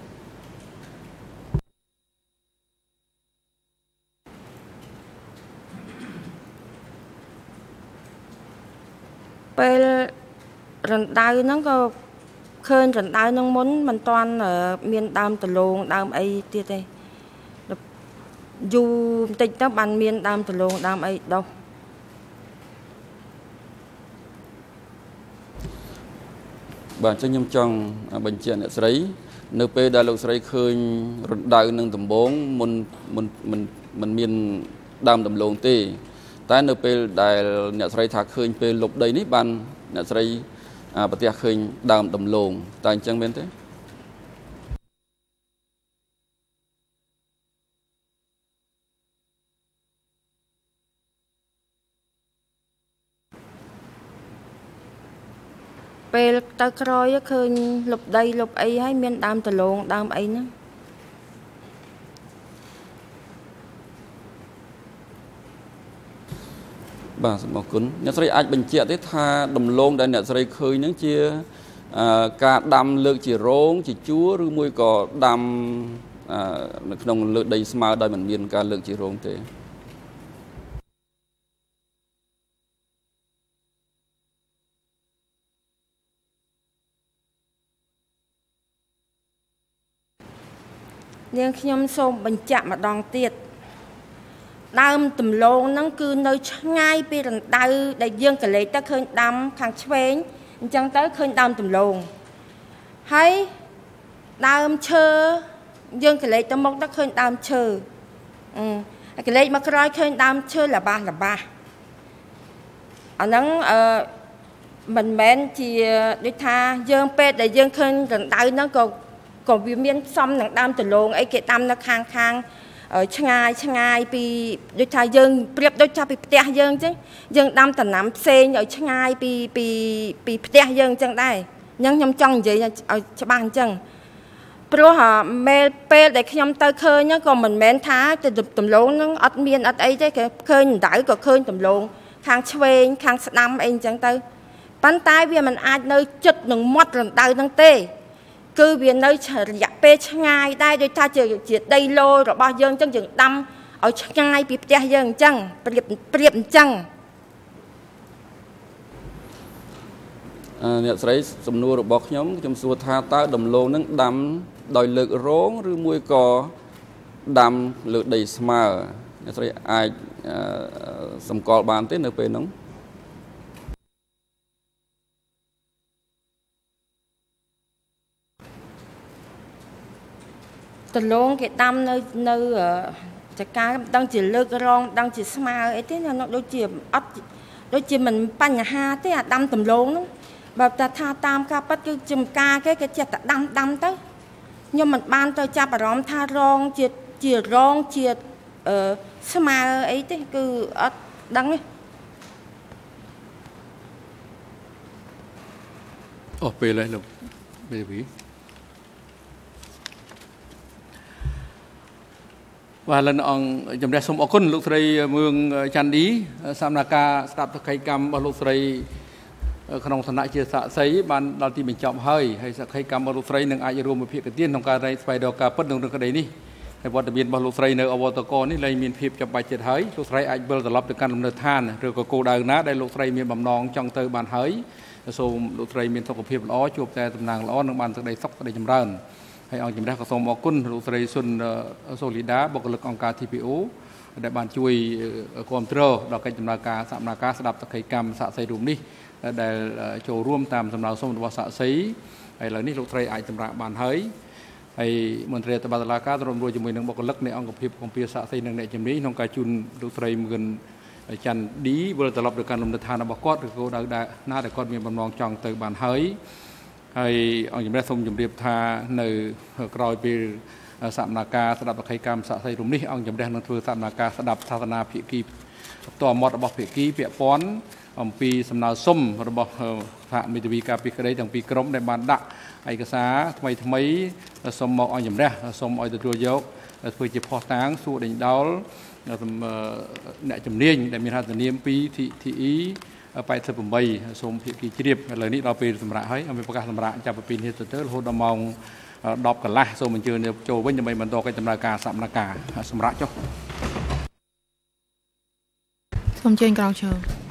ពេលរណ្ដៅហ្នឹងក៏ឃើញរណ្ដៅហ្នឹងមុនមិនតាន់មានដើមដលងដើមអីទៀតទេយូរបន្តិចទៅបានមានដើមដលងដើមអីដុះបាទចឹងខ្ញុំចង់បញ្ជាក់អ្នកស្រីនៅពេលដែលលោកស្រីឃើញរណ្ដៅនឹងដំបងមិនមានដើមដំឡូងទេតែនៅពេលដែលអ្នកស្រីថាឃើញពេលលុបដីនេះបានអ្នកស្រីប្រទះឃើញដើមដំឡូងតែអញ្ចឹងមែនទេពេលទៅក្រោយឃើញលុបដីលុបអីហើយមានដើមដលងដើមអីហ្នឹងបាទសូមអរគុណអ្នកស្រីអាចបញ្ជាក់ទេថាដំឡូងដែលអ្នកស្រីឃើញហ្នឹងជាការដាំលើកជារងជាជួរឬមួយក៏ដាំនៅក្នុងលើដីស្មើដោយមិនមានការលើកជារងទេនាងខ្ញុំសូមបញ្ជាក់ម្ដងទៀតដើមដំឡូងហ្នឹងគឺនៅឆ្ងាយពីរណ្ដៅដែលយើងកលេចទៅឃើញដាំខាងឆ្វេងអញ្ចឹងទៅឃើញដើមដំឡូងហើយដើមឈើយើងកលេចទៅមុខទៅឃើញដើមឈើកលេចមកក្រោយឃើញដើមឈើល្បាស់អាហ្នឹងមិនមែនជាដូចថាយើងពេលដែលយើងឃើញរណ្ដៅហ្នឹងក៏វាមានផ្សំនឹងដើមដំឡូងអីគេដាំនៅខាងឆ្ងាយពីដូចថាយើងប្រៀបដូចចាប់ពីផ្ទះយើងអញ្ចឹងយើងដាំដំណាំផ្សេងឲ្យឆ្ងាយពីផ្ទះយើងអញ្ចឹងដែរអញ្ចឹងខ្ញុំចង់និយាយឲ្យច្បាស់អញ្ចឹងព្រោះពេលដែលខ្ញុំទៅឃើញក៏មិនមែនថាដំឡូងហ្នឹងអត់មានអត់អីទេគេឃើញដៅក៏ឃើញដំឡូងខាងឆ្វេងខាងស្ដាំអីអញ្ចឹងទៅប៉ុន្តែវាមិនអាចនៅចិត្តនឹងមាត់រណ្ដៅហ្នឹងទេគឺវានៅរយៈពេលឆ្ងាយដែរដូចថាជាដីឡូរបស់យើងអញ្ចឹងយើងដាំឲ្យឆ្ងាយពីផ្ទះយើងអញ្ចឹងប្រៀបអញ្ចឹងអ្នកស្រីសំណួររបស់ខ្ញុំសួរថាតើដំឡូងនឹងដាំដោយលើករងឬមួយក៏ដាំលើដីស្មើអ្នកស្រីអាចសម្គាល់បានទេនៅពេលហ្នឹងដំឡូងគេដាំនៅចកាមិនដឹងជាលើករងមិនដឹងជាស្មើអីទេដូចជាអត់ដូចជាមិនបញ្ហាទេអាដាំដំឡូងហ្នឹងបើថាតាមការប៉ັດគឺចំការគេចេះតែដាំទៅខ្ញុំមិនបានទៅចាប់អារម្មណ៍ថារងជារងជាស្មើអីទេគឺអត់ដឹងទេអូពេលហើយលោកមេវីបាទលិនអង្គជំរះសូមអរគុណលោកស្រីមឿងចាន់ឌីសកម្មភាពស្ដាប់សកម្មកម្មរបស់លោកស្រីក្នុងឋានៈជាសាក្សីបានដល់ទីបញ្ចប់ហើយសកម្មកម្មរបស់លោកស្រីនឹងអាចរួមវិភាគទានក្នុងការស្វែងរកការពិតក្នុងរឿងក្តីនេះហើយវត្តមានរបស់លោកស្រីនៅអវតកនេះលែងមានភាពចាំបាច់ទៀតហើយលោកស្រីអាចវិលត្រឡប់ទៅកាន់លំនៅឋានឬក៏គោលដៅណាដែលលោកស្រីមានបំណងចង់ទៅបានហើយសូមលោកស្រីមានសុខភាពល្អជួបតែតំណាងល្អនិងបានសេចក្តីសុខសេចក្តីចម្រើនហើយអង្គជំរះក៏សូមអរគុណលោកស្រីសុនសូលីដាបុគ្គលិកអង្គការ TPO ដែលបានជួយគ្រប់គ្រងដល់កិច្ចដំណើរការសកម្មភាពស្ដាប់សកម្មសាក្សីរួមនេះដែលចូលរួមតាមសំណើសុំរបស់សាក្សីហើយឥឡូវនេះលោកស្រីអាចសម្រាប់បានហើយហើយមន្ត្រីតបតឡាការរួមជាមួយនឹងបុគ្គលិកនៃអង្គភាពគម្ពីរសាក្សីនិងអ្នកជំនាញក្នុងការជូនលោកស្រីមឿនច័ន្ទឌីវិលត្រឡប់ទៅកាន់លំនៅឋានរបស់គាត់ឬក៏ដៅណាដែលគាត់មានបំណងចង់ទៅបានហើយអង្គជំរះសូមជម្រាបថានៅក្រោយពេលសកម្មភាពស្ដាប់សកម្មសាក្សីរំនេះអង្គជំរះនឹងធ្វើសកម្មភាពស្ដាប់សាសនាភាគីផ្ទាល់មាត់របស់ភាគីពាក់ព័ន្ធអំពីសំណើសុំរបស់សហមេធាវីការពារក្តីទាំងពីរក្រុមដែលបានដាក់ឯកសារថ្មីសូមមកអង្គជំរះសូមឲ្យទទួលយកធ្វើជាភស្តុតាងសួរដេញដោលអ្នកជំនាញដែលមានហត្ថនាមពី TTE 88សូមភាគីជ្រាបឥឡូវនេះដល់ពេលសម្រាប់ហើយអំពីប្រកាសសម្រាប់ចាប់ពីនេះទៅរហូតដល់ម៉ោង 10 កន្លះសូមអញ្ជើញចូលវិញដើម្បីបន្តកិច្ចដំណើរការសកម្មភាពសម្រាប់ចុះសូមអញ្ជើញក្រោកឈរ